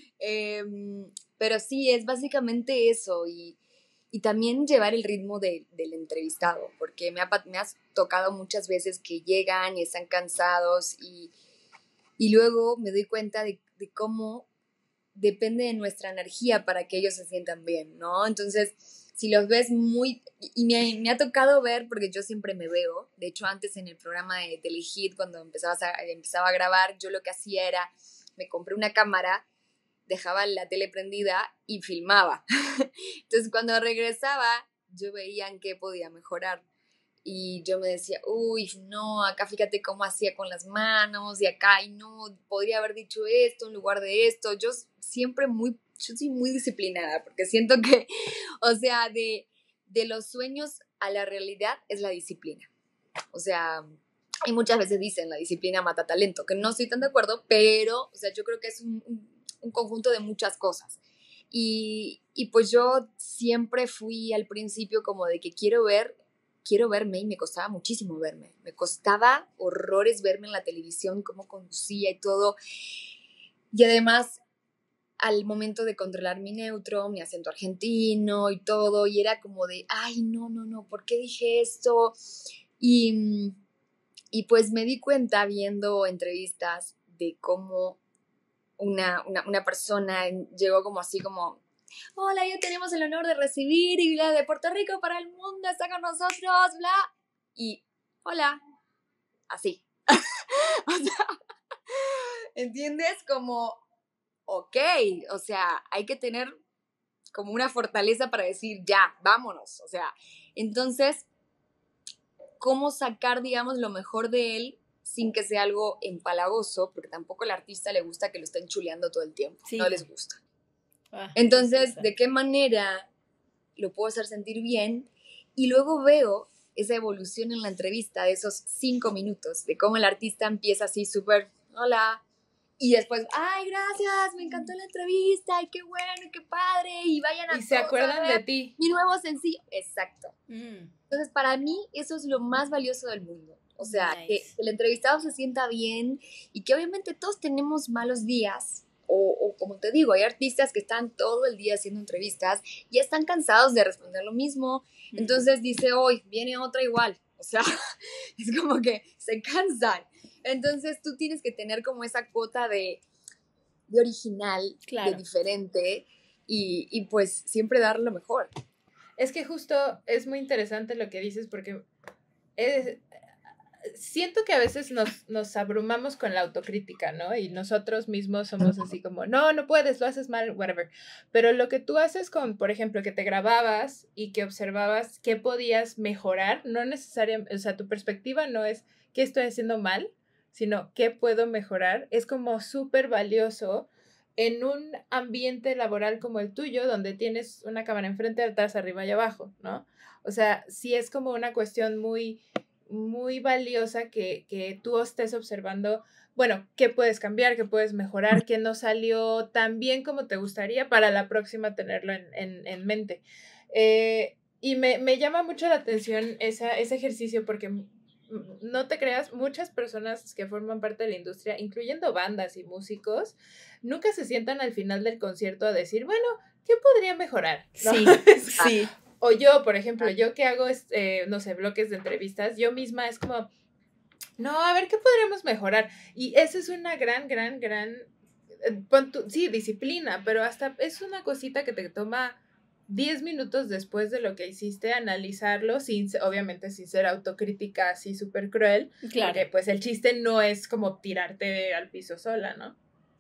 C: Em, pero sí, es básicamente eso y, y también llevar el ritmo de- del entrevistado, porque me ha, pa- me has tocado muchas veces que llegan y están cansados y, y luego me doy cuenta de, de cómo depende de nuestra energía para que ellos se sientan bien, ¿no? Entonces, si los ves muy... Y me, ha- me ha tocado ver, porque yo siempre me veo, de hecho antes en el programa de Telehit, cuando empezabas a, empezaba a grabar, yo lo que hacía era, me compré una cámara, dejaba la tele prendida y filmaba. Entonces, cuando regresaba, yo veía en qué podía mejorar. Y yo me decía, uy, no, acá fíjate cómo hacía con las manos, y acá, y no, podría haber dicho esto en lugar de esto. Yo siempre muy, yo soy muy disciplinada, porque siento que, o sea, de, de los sueños a la realidad es la disciplina. O sea, y muchas veces dicen, la disciplina mata talento, que no estoy tan de acuerdo, pero, o sea, yo creo que es un, un, un conjunto de muchas cosas. Y, y pues yo siempre fui al principio como de que quiero ver quiero verme y me costaba muchísimo verme. Me costaba horrores verme en la televisión, cómo conducía y todo. Y además, al momento de controlar mi neutro, mi acento argentino y todo, y era como de, ay, no, no, no, ¿por qué dije esto? Y, y pues me di cuenta viendo entrevistas de cómo una, una, una persona llegó como así como, hola, ya tenemos el honor de recibir y la de Puerto Rico para el mundo está con nosotros, bla. Y, hola, así. O sea, ¿entiendes? Como, ok, o sea, hay que tener como una fortaleza para decir, ya, vámonos. O sea, entonces, ¿cómo sacar, digamos, lo mejor de él sin que sea algo empalagoso? Porque tampoco al artista le gusta que lo estén chuleando todo el tiempo.
A: Sí.
C: No les gusta.
A: Ah,
C: Entonces,
A: sí,
C: ¿de qué manera lo puedo hacer sentir bien? Y luego veo esa evolución en la entrevista de esos cinco minutos, de cómo el artista empieza así súper, hola, y después, ay, gracias, me encantó la entrevista, ay, qué bueno, qué padre, y vayan a
B: Y se
C: todos
B: acuerdan
C: a ver
B: de ti.
C: mi nuevo sencillo. Exacto.
A: Mm.
C: Entonces, para mí, eso es lo más valioso del mundo. O sea,
A: Nice.
C: que el entrevistado se sienta bien y que obviamente todos tenemos malos días. O, o como te digo, hay artistas que están todo el día haciendo entrevistas y están cansados de responder lo mismo.
A: Mm.
C: Entonces dice, hoy viene otra igual. O sea, es como que se cansan. Entonces tú tienes que tener como esa cuota de, de original,
A: Claro.
C: de diferente y, y pues siempre dar lo mejor.
B: Es que justo es muy interesante lo que dices porque es, siento que a veces nos, nos abrumamos con la autocrítica, ¿no? Y nosotros mismos somos así como, no, no puedes, lo haces mal, whatever. Pero lo que tú haces con, por ejemplo, que te grababas y que observabas qué podías mejorar, no necesariamente, o sea, tu perspectiva no es qué estoy haciendo mal, sino qué puedo mejorar, es como súper valioso en un ambiente laboral como el tuyo, donde tienes una cámara enfrente, atrás, arriba y abajo, ¿no? O sea, sí es como una cuestión muy muy valiosa que, que tú estés observando, bueno, qué puedes cambiar, qué puedes mejorar, qué no salió tan bien como te gustaría para la próxima tenerlo en, en, en mente. Eh, y me, me llama mucho la atención esa, ese ejercicio porque no te creas, muchas personas que forman parte de la industria, incluyendo bandas y músicos, nunca se sientan al final del concierto a decir, bueno, ¿qué podría mejorar? ¿No?
A: Sí, sí.
B: O yo, por ejemplo, yo que hago, eh, no sé, bloques de entrevistas, yo misma es como, no, a ver, ¿qué podríamos mejorar? Y esa es una gran, gran, gran pon tu, sí, disciplina, pero hasta es una cosita que te toma diez minutos después de lo que hiciste, analizarlo, sin, obviamente sin ser autocrítica así súper cruel, claro. Porque pues el chiste no es como tirarte al piso sola, ¿no?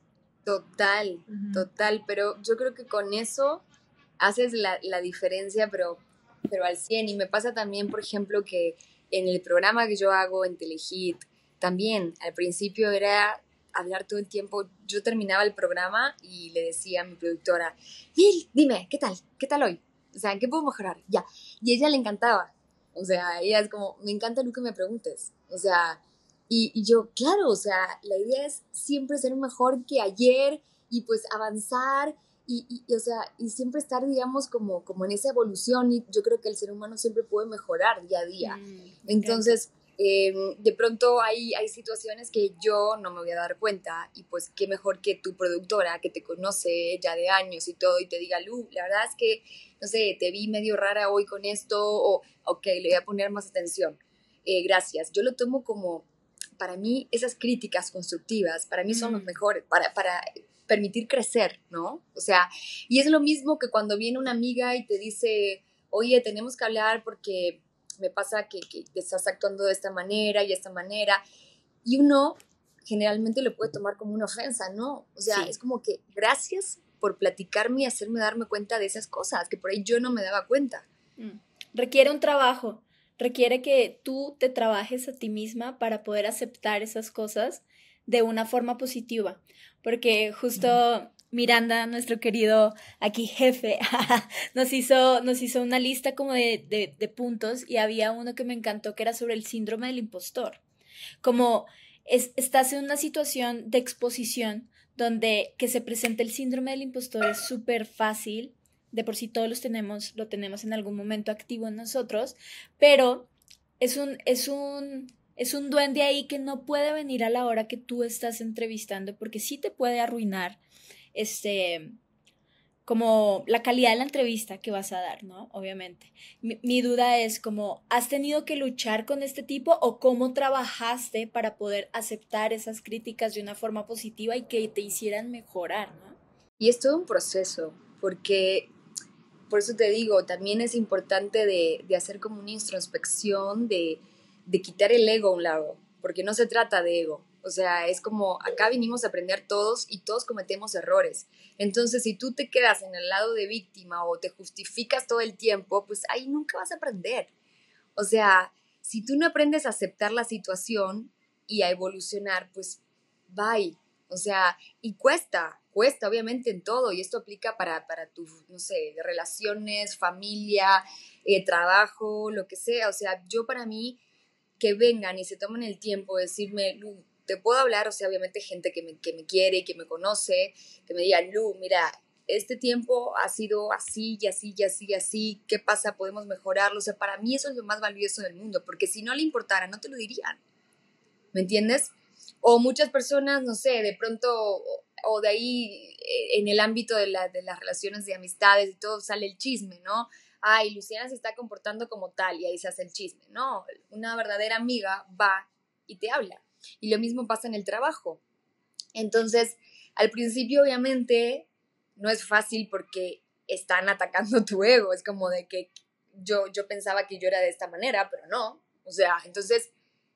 C: Total, uh-huh. total, pero yo creo que con eso haces la, la diferencia, pero, pero al cien, y me pasa también, por ejemplo, que en el programa que yo hago en Telehit, también al principio era hablar todo el tiempo. Yo terminaba el programa y le decía a mi productora, Mil, dime, ¿qué tal? ¿Qué tal hoy? O sea, ¿qué puedo mejorar? Ya. Y a ella le encantaba. O sea, ella es como, me encanta lo que me preguntes. O sea, y, y yo, claro, o sea, la idea es siempre ser mejor que ayer y pues avanzar y, y, y o sea, y siempre estar, digamos, como, como en esa evolución, y yo creo que el ser humano siempre puede mejorar día a día. Mm, Entonces, Eh, de pronto hay, hay situaciones que yo no me voy a dar cuenta, y pues qué mejor que tu productora que te conoce ya de años y todo, y te diga, Lu, la verdad es que, no sé, te vi medio rara hoy con esto, o ok, le voy a poner más atención, eh, gracias. Yo lo tomo como, para mí, esas críticas constructivas, para mí son mm. los mejores, para, para permitir crecer, ¿no? O sea, y es lo mismo que cuando viene una amiga y te dice, oye, tenemos que hablar porque me pasa que, que estás actuando de esta manera y esta manera, y uno generalmente lo puede tomar como una ofensa, ¿no? O sea, sí. Es como que gracias por platicarme y hacerme darme cuenta de esas cosas que por ahí yo no me daba cuenta.
A: Mm. Requiere un trabajo, requiere que tú te trabajes a ti misma para poder aceptar esas cosas de una forma positiva, porque justo... Mm. Miranda, nuestro querido aquí jefe, nos hizo, nos hizo una lista como de, de, de puntos, y había uno que me encantó que era sobre el síndrome del impostor. Como es, estás en una situación de exposición donde que se presente el síndrome del impostor es súper fácil, de por sí todos los tenemos, lo tenemos en algún momento activo en nosotros, pero es un, es un, es un duende ahí que no puede venir a la hora que tú estás entrevistando, porque sí te puede arruinar este, como la calidad de la entrevista que vas a dar, ¿no? Obviamente. Mi, mi duda es como, ¿has tenido que luchar con este tipo, o cómo trabajaste para poder aceptar esas críticas de una forma positiva y que te hicieran mejorar, ¿no?
C: Y es todo un proceso, porque, por eso te digo, también es importante de, de hacer como una introspección, de, de quitar el ego a un lado, porque no se trata de ego. O sea, es como, acá vinimos a aprender todos y todos cometemos errores. Entonces, si tú te quedas en el lado de víctima o te justificas todo el tiempo, pues ahí nunca vas a aprender. O sea, si tú no aprendes a aceptar la situación y a evolucionar, pues bye. O sea, y cuesta, cuesta obviamente en todo, y esto aplica para, para tus, no sé, relaciones, familia, eh, trabajo, lo que sea. O sea, yo para mí, que vengan y se tomen el tiempo de decirme, Lu, te puedo hablar, o sea, obviamente gente que me, que me quiere y que me conoce, que me diga, Lu, mira, este tiempo ha sido así y así y así y así, ¿qué pasa? ¿Podemos mejorarlo? O sea, para mí eso es lo más valioso del mundo, porque si no le importara, no te lo dirían, ¿me entiendes? O muchas personas, no sé, de pronto, o, o de ahí, en el ámbito de, la, de las relaciones de amistades y todo, sale el chisme, ¿no? Ay, Luciana se está comportando como tal, y ahí se hace el chisme. No, una verdadera amiga va y te habla. Y lo mismo pasa en el trabajo. Entonces, al principio, obviamente, no es fácil porque están atacando tu ego. Es como de que yo, yo pensaba que yo era de esta manera, pero no. O sea, entonces,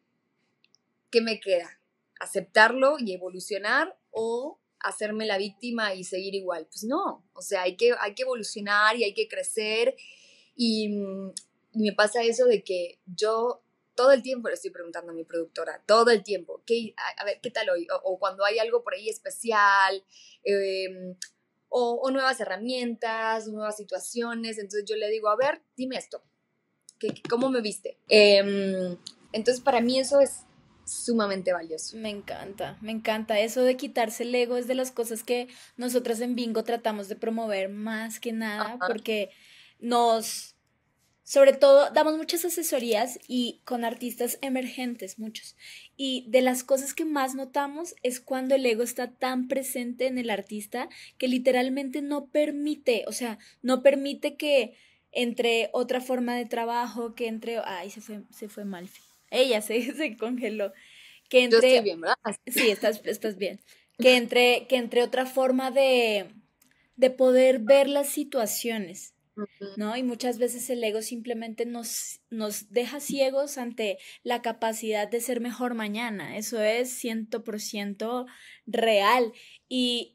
C: ¿qué me queda? ¿Aceptarlo y evolucionar, o hacerme la víctima y seguir igual? Pues no. O sea, hay que, hay que evolucionar y hay que crecer. Y, y me pasa eso de que yo... todo el tiempo le estoy preguntando a mi productora, todo el tiempo, ¿qué, a, a ver, ¿qué tal hoy? O, o cuando hay algo por ahí especial, eh, o, o nuevas herramientas, nuevas situaciones. Entonces yo le digo, a ver, dime esto, ¿qué, ¿cómo me viste? Eh, entonces para mí eso es sumamente valioso.
A: Me encanta, me encanta. Eso de quitarse el ego es de las cosas que nosotras en Bingo tratamos de promover más que nada, uh-huh. porque nos... Sobre todo, damos muchas asesorías y con artistas emergentes, muchos. Y de las cosas que más notamos es cuando el ego está tan presente en el artista que literalmente no permite, o sea, no permite que entre otra forma de trabajo, que entre... Ay, se fue, se fue Malfi. Ella se, se congeló. Que entre,
C: Yo estoy bien, ¿verdad?
A: Sí, estás, estás bien. que entre, que entre otra forma de, de poder ver las situaciones, ¿no? Y muchas veces el ego simplemente nos, nos deja ciegos ante la capacidad de ser mejor mañana. Eso es cien por ciento real. Y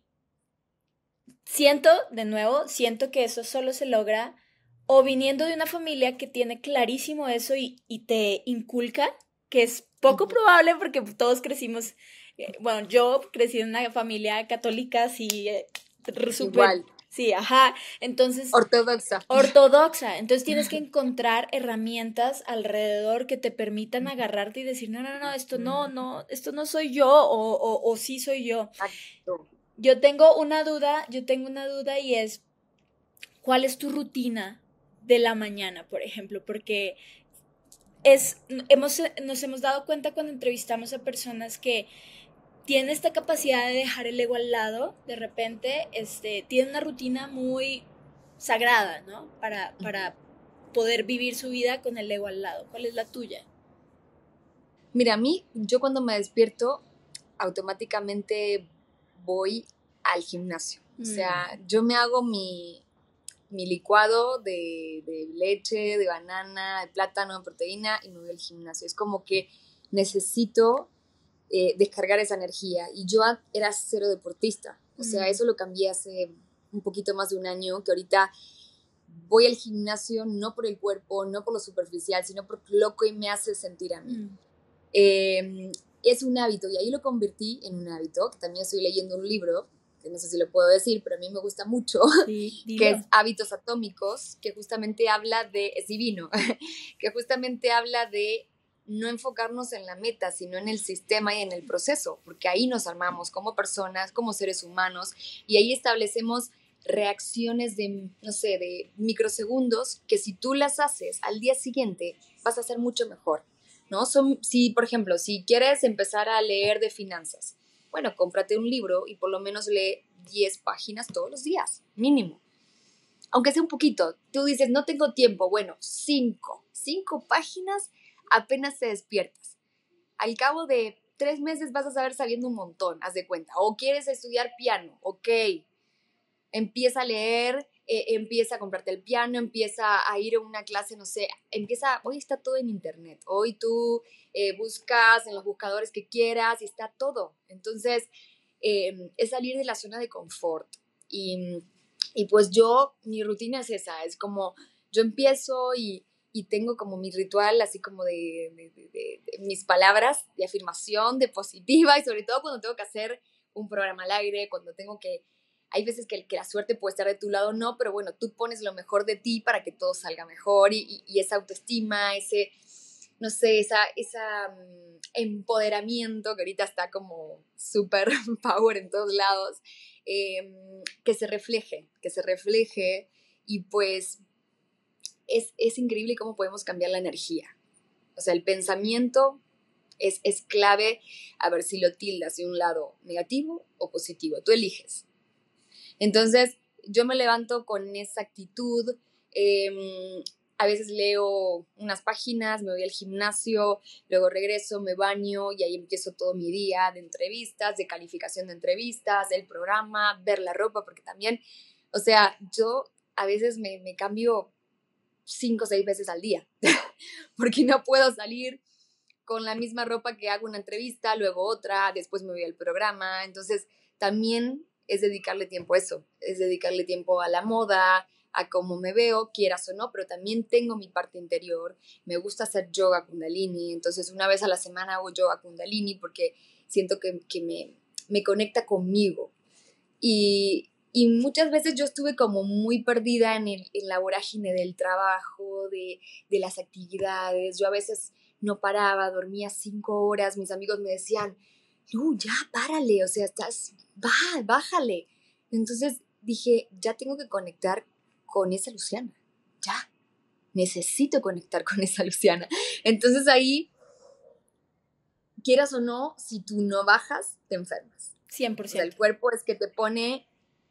A: siento, de nuevo, siento que eso solo se logra o viniendo de una familia que tiene clarísimo eso y, y te inculca, que es poco probable porque todos crecimos, eh, bueno, yo crecí en una familia católica, así, eh, súper...
C: Igual.
A: Sí, ajá, entonces...
C: Ortodoxa.
A: Ortodoxa, entonces tienes que encontrar herramientas alrededor que te permitan agarrarte y decir, no, no, no, esto no, no, esto no soy yo o, o, o sí soy yo.
C: Exacto.
A: Yo tengo una duda, yo tengo una duda y es, ¿cuál es tu rutina de la mañana, por ejemplo? Porque es, hemos, nos hemos dado cuenta cuando entrevistamos a personas que tienen esta capacidad de dejar el ego al lado, de repente, este, tienen una rutina muy sagrada, ¿no? Para, para poder vivir su vida con el ego al lado. ¿Cuál es la tuya?
C: Mira, a mí, yo cuando me despierto, automáticamente voy al gimnasio. Mm. O sea, yo me hago mi, mi licuado de, de leche, de banana, de plátano, de proteína y me voy al gimnasio. Es como que necesito eh, descargar esa energía. Y yo era cero deportista. O mm. sea, eso lo cambié hace un poquito más de un año, que ahorita voy al gimnasio no por el cuerpo, no por lo superficial, sino por lo que me hace sentir a mí. Mm. Eh, es un hábito y ahí lo convertí en un hábito, que también estoy leyendo un libro, que no sé si lo puedo decir, pero a mí me gusta mucho, sí, que es Hábitos Atómicos, que justamente habla de, es divino, que justamente habla de no enfocarnos en la meta, sino en el sistema y en el proceso, porque ahí nos armamos como personas, como seres humanos, y ahí establecemos reacciones de, no sé, de microsegundos, que si tú las haces al día siguiente, vas a ser mucho mejor, ¿no? Son, si, por ejemplo, si quieres empezar a leer de finanzas, bueno, cómprate un libro y por lo menos lee diez páginas todos los días, mínimo. Aunque sea un poquito. Tú dices, no tengo tiempo. Bueno, cinco. Cinco páginas apenas te despiertas. Al cabo de tres meses vas a saber sabiendo un montón, haz de cuenta. O quieres estudiar piano, ok. Empieza a leer, eh, empieza a comprarte el piano, empieza a ir a una clase, no sé, empieza, hoy está todo en internet, hoy tú eh, buscas en los buscadores que quieras y está todo. Entonces, eh, es salir de la zona de confort. Y, y pues yo, mi rutina es esa, es como, yo empiezo y, y tengo como mi ritual, así como de, de, de, de, de mis palabras de afirmación, de positiva, y sobre todo cuando tengo que hacer un programa al aire, cuando tengo que hay veces que, que la suerte puede estar de tu lado, no, pero bueno, tú pones lo mejor de ti para que todo salga mejor y, y, y esa autoestima, ese, no sé, esa, esa um, empoderamiento que ahorita está como súper power en todos lados, eh, que se refleje, que se refleje y pues es, es increíble cómo podemos cambiar la energía. O sea, el pensamiento es, es clave, a ver si lo tildas de un lado negativo o positivo, tú eliges. Entonces, yo me levanto con esa actitud, eh, a veces leo unas páginas, me voy al gimnasio, luego regreso, me baño y ahí empiezo todo mi día de entrevistas, de calificación de entrevistas, del programa, ver la ropa, porque también, o sea, yo a veces me, me cambio cinco o seis veces al día, porque no puedo salir con la misma ropa que hago una entrevista, luego otra, después me voy al programa, entonces también es dedicarle tiempo a eso, es dedicarle tiempo a la moda, a cómo me veo, quieras o no, pero también tengo mi parte interior, me gusta hacer yoga kundalini, entonces una vez a la semana hago yoga kundalini porque siento que, que me, me conecta conmigo. Y, y muchas veces yo estuve como muy perdida en, el, en la vorágine del trabajo, de, de las actividades, yo a veces no paraba, dormía cinco horas, mis amigos me decían, no, ya, párale, o sea, estás, va, bájale. Entonces dije, ya tengo que conectar con esa Luciana, ya, necesito conectar con esa Luciana. Entonces ahí, quieras o no, si tú no bajas, te enfermas.
A: cien por ciento.
C: O sea, el cuerpo es que te pone,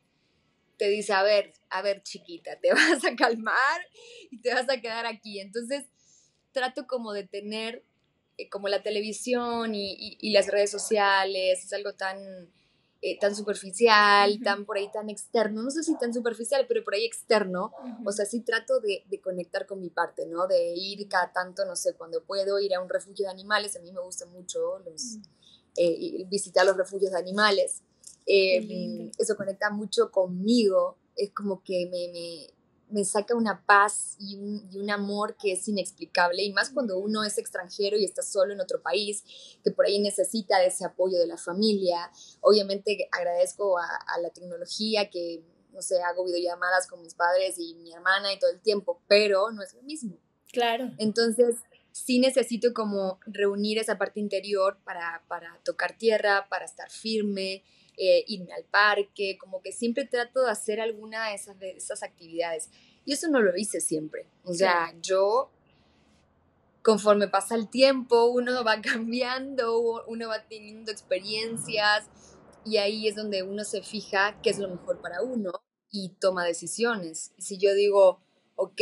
C: te dice, a ver, a ver, chiquita, te vas a calmar y te vas a quedar aquí. Entonces trato como de tener como la televisión y, y, y las redes sociales, es algo tan eh, tan superficial,
A: Ujú.
C: tan por ahí tan externo, no sé si tan superficial, pero por ahí externo,
A: Ujú.
C: o sea, sí trato de, de conectar con mi parte, ¿no? De ir cada tanto, no sé, cuando puedo ir a un refugio de animales, a mí me gusta mucho los, eh, visitar los refugios de animales.
A: Qué
C: Eh,
A: lindo.
C: eso conecta mucho conmigo, es como que me, me, me saca una paz y un, y un amor que es inexplicable, y más cuando uno es extranjero y está solo en otro país, que por ahí necesita de ese apoyo de la familia. Obviamente agradezco a, a la tecnología que, no sé, hago videollamadas con mis padres y mi hermana y todo el tiempo, pero no es lo mismo.
A: Claro.
C: Entonces, sí necesito como reunir esa parte interior para, para tocar tierra, para estar firme, eh, irme al parque, como que siempre trato de hacer alguna de esas, de esas actividades. Y eso no lo hice siempre. O sea,
A: Claro.
C: yo, conforme pasa el tiempo, uno va cambiando, uno va teniendo experiencias, y ahí es donde uno se fija qué es lo mejor para uno y toma decisiones. Si yo digo, ok,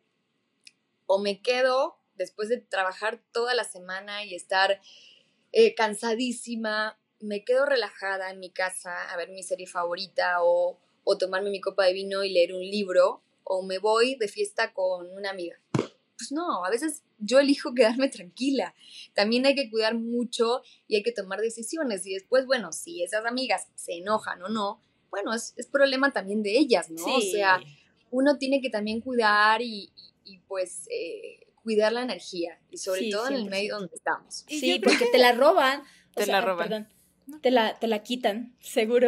C: o me quedo después de trabajar toda la semana y estar eh, cansadísima, me quedo relajada en mi casa a ver mi serie favorita, o, o tomarme mi copa de vino y leer un libro, o me voy de fiesta con una amiga. Pues no, a veces yo elijo quedarme tranquila. También hay que cuidar mucho y hay que tomar decisiones. Y después, bueno, si esas amigas se enojan o no, bueno, es, es problema también de ellas, ¿no?
A: Sí.
C: O sea, uno tiene que también cuidar y, y, y pues eh, cuidar la energía, y sobre
A: Sí,
C: todo en el
A: cien por ciento.
C: medio donde estamos.
B: Y
A: Sí,
B: yo creo
A: porque
B: que
A: te la roban. O
B: te
A: sea,
B: la
A: ay,
B: roban.
A: perdón.
B: No.
A: Te la, te la quitan, seguro.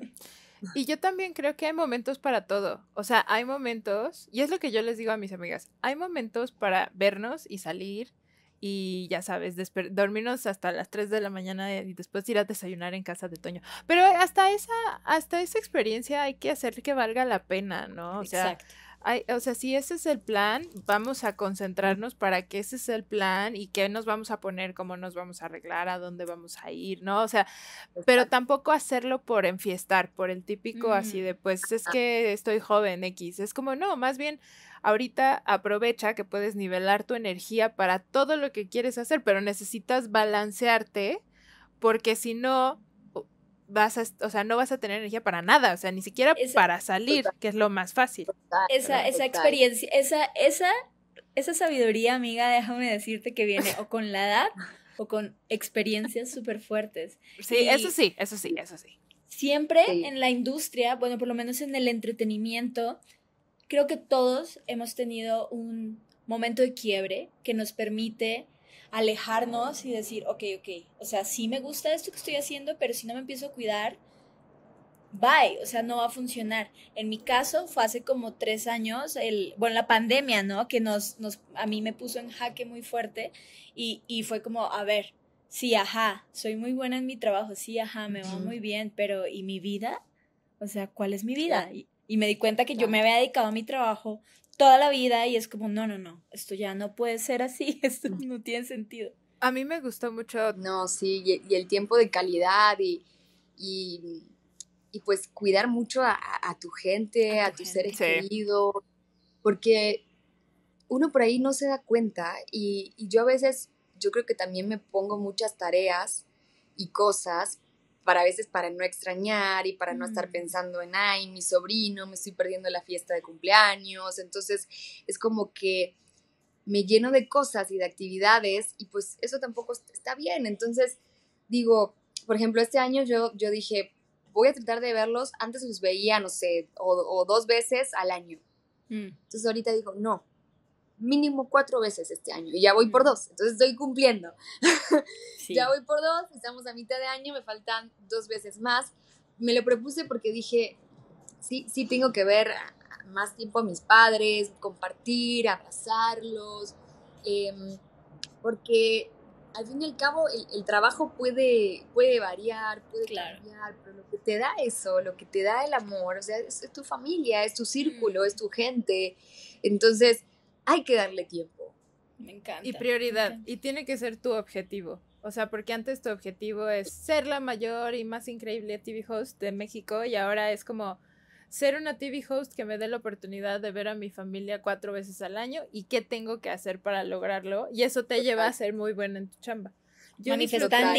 B: Y yo también creo que hay momentos para todo. O sea, hay momentos, y es lo que yo les digo a mis amigas, hay momentos para vernos y salir y ya sabes, desper- dormirnos hasta las tres de la mañana y después ir a desayunar en casa de Toño. Pero hasta esa, hasta esa experiencia hay que hacer que valga la pena, ¿no? O sea,
A: Exacto.
B: hay, o sea, si ese es el plan, vamos a concentrarnos para que ese es el plan y qué nos vamos a poner, cómo nos vamos a arreglar, a dónde vamos a ir, ¿no? O sea, pero tampoco hacerlo por enfiestar, por el típico así de,
A: Mm,
B: pues es que estoy joven X. Es como, no, más bien ahorita aprovecha que puedes nivelar tu energía para todo lo que quieres hacer, pero necesitas balancearte porque si no u- vas a, est- o sea, no vas a tener energía para nada, o sea, ni siquiera
A: esa,
B: para salir, que es lo más fácil.
C: Total,
A: esa, esa
C: total.
A: experiencia, esa, esa, esa sabiduría, amiga, déjame decirte que viene o con la edad o con experiencias súper fuertes.
B: Sí, eso
A: Y
B: sí, eso sí, eso sí.
A: siempre
C: Sí.
A: en la industria, bueno, por lo menos en el entretenimiento, creo que todos hemos tenido un momento de quiebre que nos permite alejarnos y decir, ok, ok, o sea, sí me gusta esto que estoy haciendo, pero si no me empiezo a cuidar, bye, o sea, no va a funcionar. En mi caso fue hace como tres años, el, bueno, la pandemia, ¿no? Que nos, nos, a mí me puso en jaque muy fuerte y, y fue como, a ver, sí, ajá, soy muy buena en mi trabajo, sí, ajá, me va
C: Ujú.
A: muy bien, pero ¿y mi vida? O sea, ¿cuál es mi
C: Claro,
A: vida? Y, y me di cuenta que yo
C: claro.
A: me había dedicado a mi trabajo toda la vida y es como, no, no, no, esto ya no puede ser así, esto no tiene sentido.
B: A mí me gustó mucho.
C: No, sí, y, y el tiempo de calidad y, y, y pues cuidar mucho a, a- a tu gente,
A: A
C: a
A: tu
C: tus seres
A: gente.
B: Sí.
C: queridos, porque uno por ahí no se da cuenta, y, y yo a veces, yo creo que también me pongo muchas tareas y cosas para a veces para no extrañar y para no estar
A: Mm,
C: pensando en, ay, mi sobrino, me estoy perdiendo la fiesta de cumpleaños. Entonces es como que me lleno de cosas y de actividades, y pues eso tampoco está bien. Entonces digo, por ejemplo, este año yo, yo dije, voy a tratar de verlos. Antes los veía, no sé, o, o dos veces al año.
A: mm,
C: Entonces ahorita digo, no, mínimo cuatro veces este año, y ya voy por
A: mm,
C: dos, entonces estoy cumpliendo. Ya
A: sí.
C: voy por dos, estamos a mitad de año, me faltan dos veces más. Me lo propuse porque dije, sí, sí tengo que ver más tiempo a mis padres, compartir, abrazarlos, eh, porque al fin y al cabo el, el trabajo puede, puede variar, puede
A: Claro.
C: cambiar, pero lo que te da eso, lo que te da el amor, o sea, es, es tu familia, es tu círculo,
A: Mm,
C: es tu gente. Entonces hay que darle tiempo.
A: me encanta.
B: Y
A: me
B: prioridad,
A: encanta.
B: y tiene que ser tu objetivo. O sea, porque antes tu objetivo es ser la mayor y más increíble T V host de México, y ahora es como ser una T V host que me dé la oportunidad de ver a mi familia cuatro veces al año y qué tengo que hacer para lograrlo. Y eso te lleva a ser muy buena en tu chamba. Yo disfruté,
A: Manifestanding.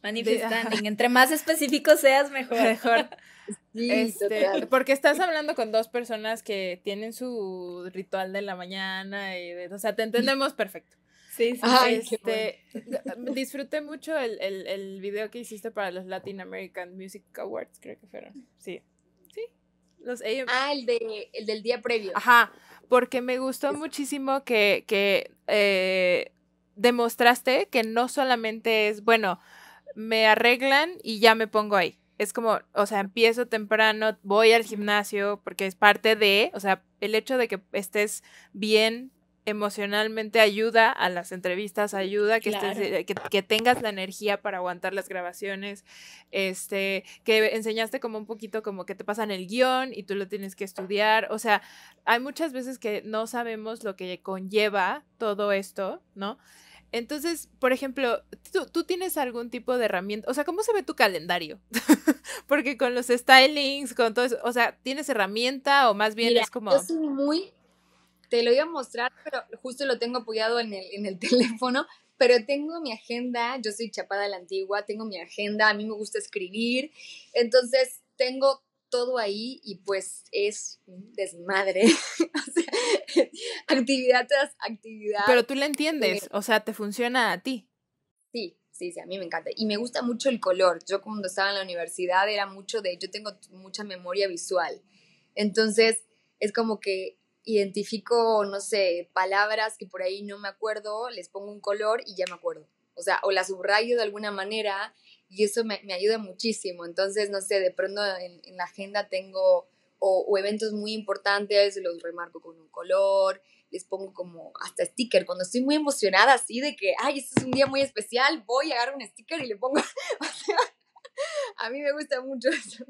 A: Manifesting, entre más específico seas, mejor.
B: Mejor.
C: Sí,
B: Este,
C: total.
B: porque estás hablando con dos personas que tienen su ritual de la mañana y de, o sea, te entendemos perfecto.
A: Sí, sí,
C: Ay,
A: sí.
C: qué
B: Este, disfruté mucho el, el, el video que hiciste para los Latin American Music Awards, creo que fueron. Sí, sí. Los A M.
C: Ah, el, de, el del día previo.
B: Ajá, porque me gustó muchísimo que, que eh, demostraste que no solamente es, bueno, me arreglan y ya me pongo ahí. Es como, o sea, empiezo temprano, voy al gimnasio porque es parte de, o sea, el hecho de que estés bien emocionalmente ayuda a las entrevistas, ayuda que,
A: Claro.
B: estés, que, que tengas la energía para aguantar las grabaciones, este, que enseñaste como un poquito como que te pasan el guión y tú lo tienes que estudiar, o sea, hay muchas veces que no sabemos lo que conlleva todo esto, ¿no? Entonces, por ejemplo, ¿tú, tú tienes algún tipo de herramienta? O sea, ¿cómo se ve tu calendario? Porque con los stylings, con todo eso, o sea, ¿tienes herramienta o más bien
C: Mira,
B: es como...
C: yo soy muy, te lo iba a mostrar, pero justo lo tengo apoyado en el, en el teléfono, pero tengo mi agenda, yo soy chapada a la antigua, tengo mi agenda, a mí me gusta escribir, entonces tengo todo ahí y pues es un desmadre, o sea, actividad tras actividad.
B: Pero tú la entiendes, eh, o sea, te funciona a ti.
C: Sí, sí, sí, a mí me encanta. Y me gusta mucho el color. Yo cuando estaba en la universidad era mucho de, yo tengo mucha memoria visual. Entonces es como que identifico, no sé, palabras que por ahí no me acuerdo, les pongo un color y ya me acuerdo. O sea, o las subrayo de alguna manera y eso me, me ayuda muchísimo. Entonces, no sé, de pronto en, en la agenda tengo o, o eventos muy importantes, los remarco con un color, les pongo como hasta sticker. Cuando estoy muy emocionada así de que, ay, este es un día muy especial, voy a agarrar un sticker y le pongo. O sea, a mí me gusta mucho eso.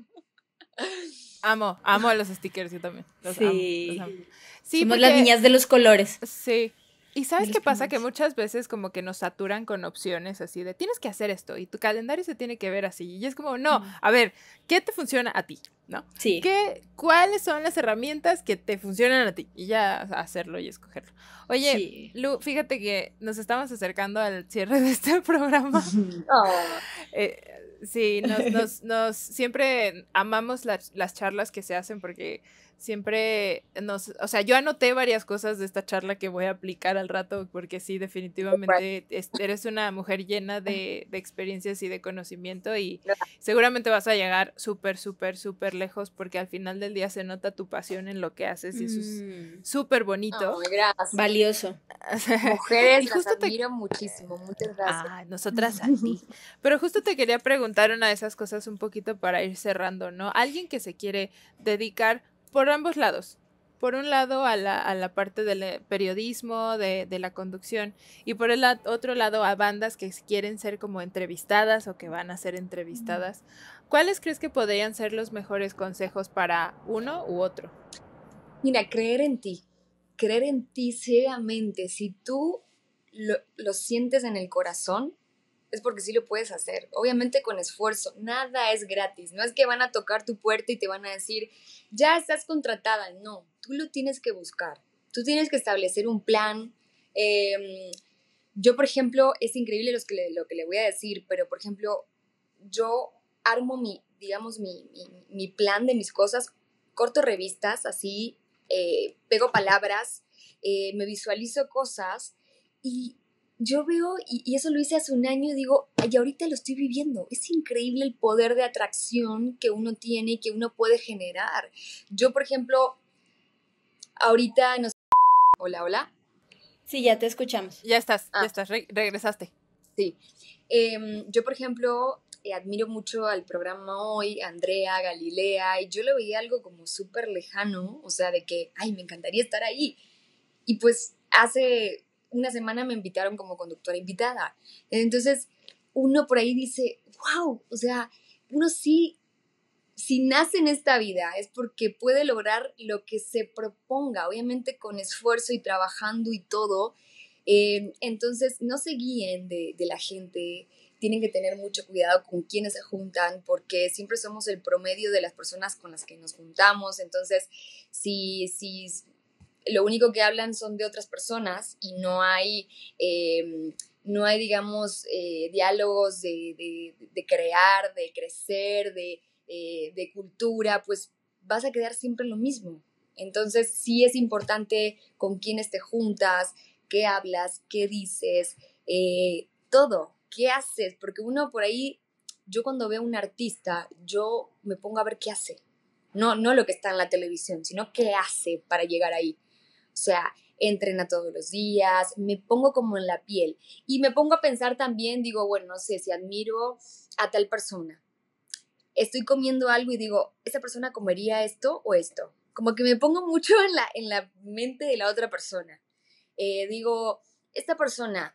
B: Amo, amo los stickers, yo también. Los
A: sí.
B: amo, los amo. Sí,
A: somos
B: porque,
A: las niñas de los colores.
B: Sí. ¿Y sabes qué pasa?
A: Colores.
B: Que muchas veces como que nos saturan con opciones así de tienes que hacer esto y tu calendario se tiene que ver así. Y es como, no, mm. a ver, ¿qué te funciona a ti? ¿No?
A: Sí.
B: ¿Qué, ¿Cuáles son las herramientas que te funcionan a ti? Y ya hacerlo y escogerlo. Oye, sí. Lu, fíjate que nos estamos acercando al cierre de este programa.
C: Oh.
B: eh, sí, nos, nos, nos siempre amamos la, las charlas que se hacen porque siempre nos, o sea, yo anoté varias cosas de esta charla que voy a aplicar al rato porque sí, definitivamente eres una mujer llena de, de experiencias y de conocimiento y seguramente vas a llegar súper, súper, súper lejos porque al final del día se nota tu pasión en lo que haces y eso es súper bonito.
C: Oh, gracias.
A: Valioso.
C: Mujeres, y justo las admiro te... muchísimo, muchas gracias.
B: Ah, nosotras a ti. Pero justo te quería preguntar una de esas cosas un poquito para ir cerrando, ¿no? Alguien que se quiere dedicar por ambos lados. Por un lado a la, a la parte del periodismo, de, de la conducción, y por el otro lado a bandas que quieren ser como entrevistadas o que van a ser entrevistadas. ¿Cuáles crees que podrían ser los mejores consejos para uno u otro?
C: Mira, creer en ti. Creer en ti ciegamente. Si tú lo, lo sientes en el corazón, es porque sí lo puedes hacer. Obviamente con esfuerzo. Nada es gratis. No es que van a tocar tu puerta y te van a decir, ya estás contratada. No, tú lo tienes que buscar. Tú tienes que establecer un plan. Eh, yo, por ejemplo, es increíble lo que, le, lo que le voy a decir, pero, por ejemplo, yo armo mi, digamos, mi, mi, mi plan de mis cosas, corto revistas, así, eh, pego palabras, eh, me visualizo cosas y yo veo, y, y eso lo hice hace un año y digo, y ahorita lo estoy viviendo. Es increíble el poder de atracción que uno tiene y que uno puede generar. Yo, por ejemplo, ahorita, no sé, hola, hola.
A: Sí, ya te escuchamos.
B: Ya estás, ah. ya estás, Re- regresaste.
C: Sí. Eh, yo, por ejemplo, eh, admiro mucho al programa Hoy, Andrea, Galilea, y yo lo veía algo como súper lejano, o sea, de que, ay, me encantaría estar ahí. Y pues hace una semana me invitaron como conductora invitada. Entonces, uno por ahí dice, wow, o sea, uno sí, si nace en esta vida es porque puede lograr lo que se proponga, obviamente con esfuerzo y trabajando y todo. Eh, entonces, no se guíen de, de la gente, tienen que tener mucho cuidado con quienes se juntan, porque siempre somos el promedio de las personas con las que nos juntamos. Entonces, si, si lo único que hablan son de otras personas y no hay, eh, no hay, digamos, eh, diálogos de, de, de crear, de crecer, de, eh, de cultura, pues vas a quedar siempre en lo mismo. Entonces sí es importante con quiénes te juntas, qué hablas, qué dices, eh, todo, qué haces, porque uno por ahí, yo cuando veo a un artista, yo me pongo a ver qué hace, no, no lo que está en la televisión, sino qué hace para llegar ahí. O sea, entrena todos los días, me pongo como en la piel y me pongo a pensar también, digo, bueno, no sé, si admiro a tal persona, estoy comiendo algo y digo, ¿esa persona comería esto o esto? Como que me pongo mucho en la, en la mente de la otra persona. Eh, digo, esta persona,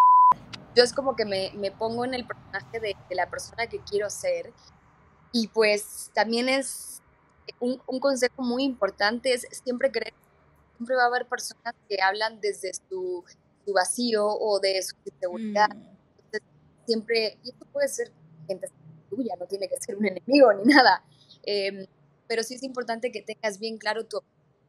C: yo es como que me, me pongo en el personaje de, de la persona que quiero ser y pues también es un, un consejo muy importante, es siempre creer. Siempre va a haber personas que hablan desde su, su vacío o de su inseguridad. Mm. Entonces, siempre, y esto puede ser gente tuya, no tiene que ser un enemigo ni nada, eh, pero sí es importante que tengas bien claro tu,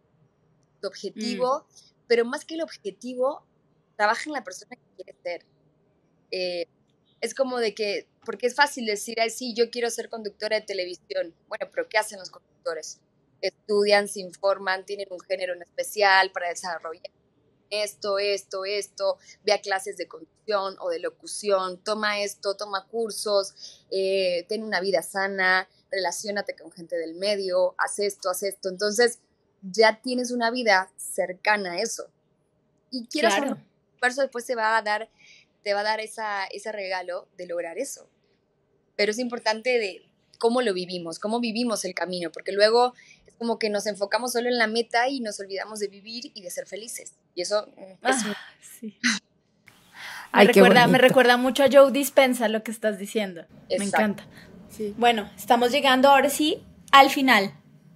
C: tu objetivo, mm. pero más que el objetivo, trabaja en la persona que quieres ser. Eh, es como de que, porque es fácil decir, ay, sí, yo quiero ser conductora de televisión. Bueno, pero ¿qué hacen los conductores? Estudian, se informan, tienen un género en especial para desarrollar esto, esto, esto, ve a clases de conducción o de locución, toma esto, toma cursos, eh, ten una vida sana, relaciónate con gente del medio, haz esto, haz esto. Entonces, ya tienes una vida cercana a eso. Y quieras claro. o no, por eso después se va a dar, te va a dar esa, ese regalo de lograr eso. Pero es importante de cómo lo vivimos, cómo vivimos el camino, porque luego es como que nos enfocamos solo en la meta y nos olvidamos de vivir y de ser felices. Y eso
A: ah,
C: es...
A: Sí. Me, Ay, recuerda, me recuerda mucho a Joe Dispenza lo que estás diciendo. Exacto. Me encanta. Sí. Bueno, estamos llegando ahora sí al final.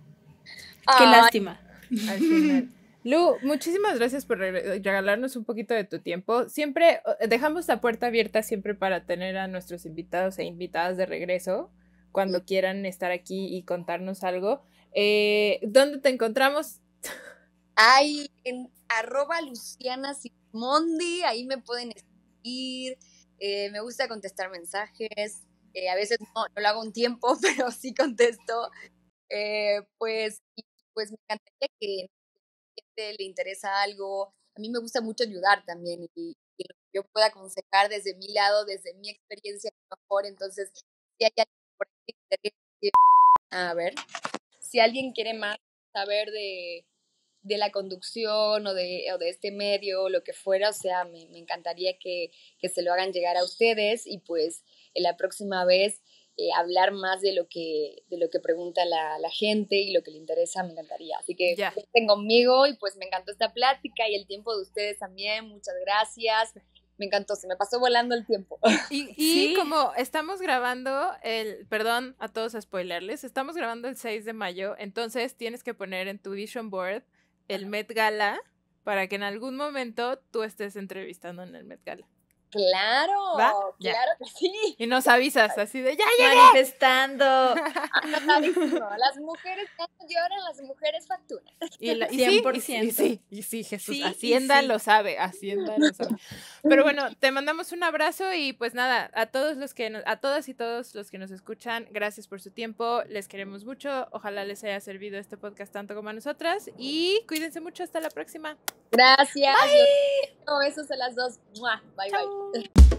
A: Ay. Qué lástima.
B: Al final. Lu, muchísimas gracias por regalarnos un poquito de tu tiempo. Siempre dejamos la puerta abierta siempre para tener a nuestros invitados e invitadas de regreso cuando sí. quieran estar aquí y contarnos algo. Eh, ¿Dónde te encontramos?
C: Ay, en arroba Luciana Simondi, ahí me pueden escribir. Eh, me gusta contestar mensajes. Eh, a veces no, no lo hago un tiempo, pero sí contesto. Eh, pues, pues me encantaría que le interesa algo. A mí me gusta mucho ayudar también y, y yo puedo aconsejar desde mi lado, desde mi experiencia mejor. Entonces, si hay alguien por ahí, a ver, si alguien quiere más saber de, de la conducción o de, o de este medio o lo que fuera, o sea, me, me encantaría que, que se lo hagan llegar a ustedes y pues en la próxima vez Eh, hablar más de lo que de lo que pregunta la, la gente y lo que le interesa, me encantaría. Así que yeah. estén conmigo y pues me encantó esta plática y el tiempo de ustedes también. Muchas gracias. Me encantó, se me pasó volando el tiempo.
B: Y, y ¿Sí? como estamos grabando el, perdón a todos a spoilerles, estamos grabando el seis de mayo, entonces tienes que poner en tu vision board el Met Gala para que en algún momento tú estés entrevistando en el Met Gala.
C: Claro, ¿va? Claro ya. que sí.
B: Y nos avisas así de ya llegué.
A: Manifestando.
C: Las mujeres ya no lloran, las mujeres facturan.
B: Y, la, y cien por ciento. Sí, y, sí, y sí, Jesús, sí, Hacienda sí. lo sabe, Hacienda lo sabe. Pero bueno, te mandamos un abrazo y pues nada, a todos los que, nos, a todas y todos los que nos escuchan, gracias por su tiempo, les queremos mucho, ojalá les haya servido este podcast tanto como a nosotras y cuídense mucho, hasta la próxima.
C: Gracias.
B: Bye.
C: Besos a las dos. Bye,
B: Chau.
C: bye.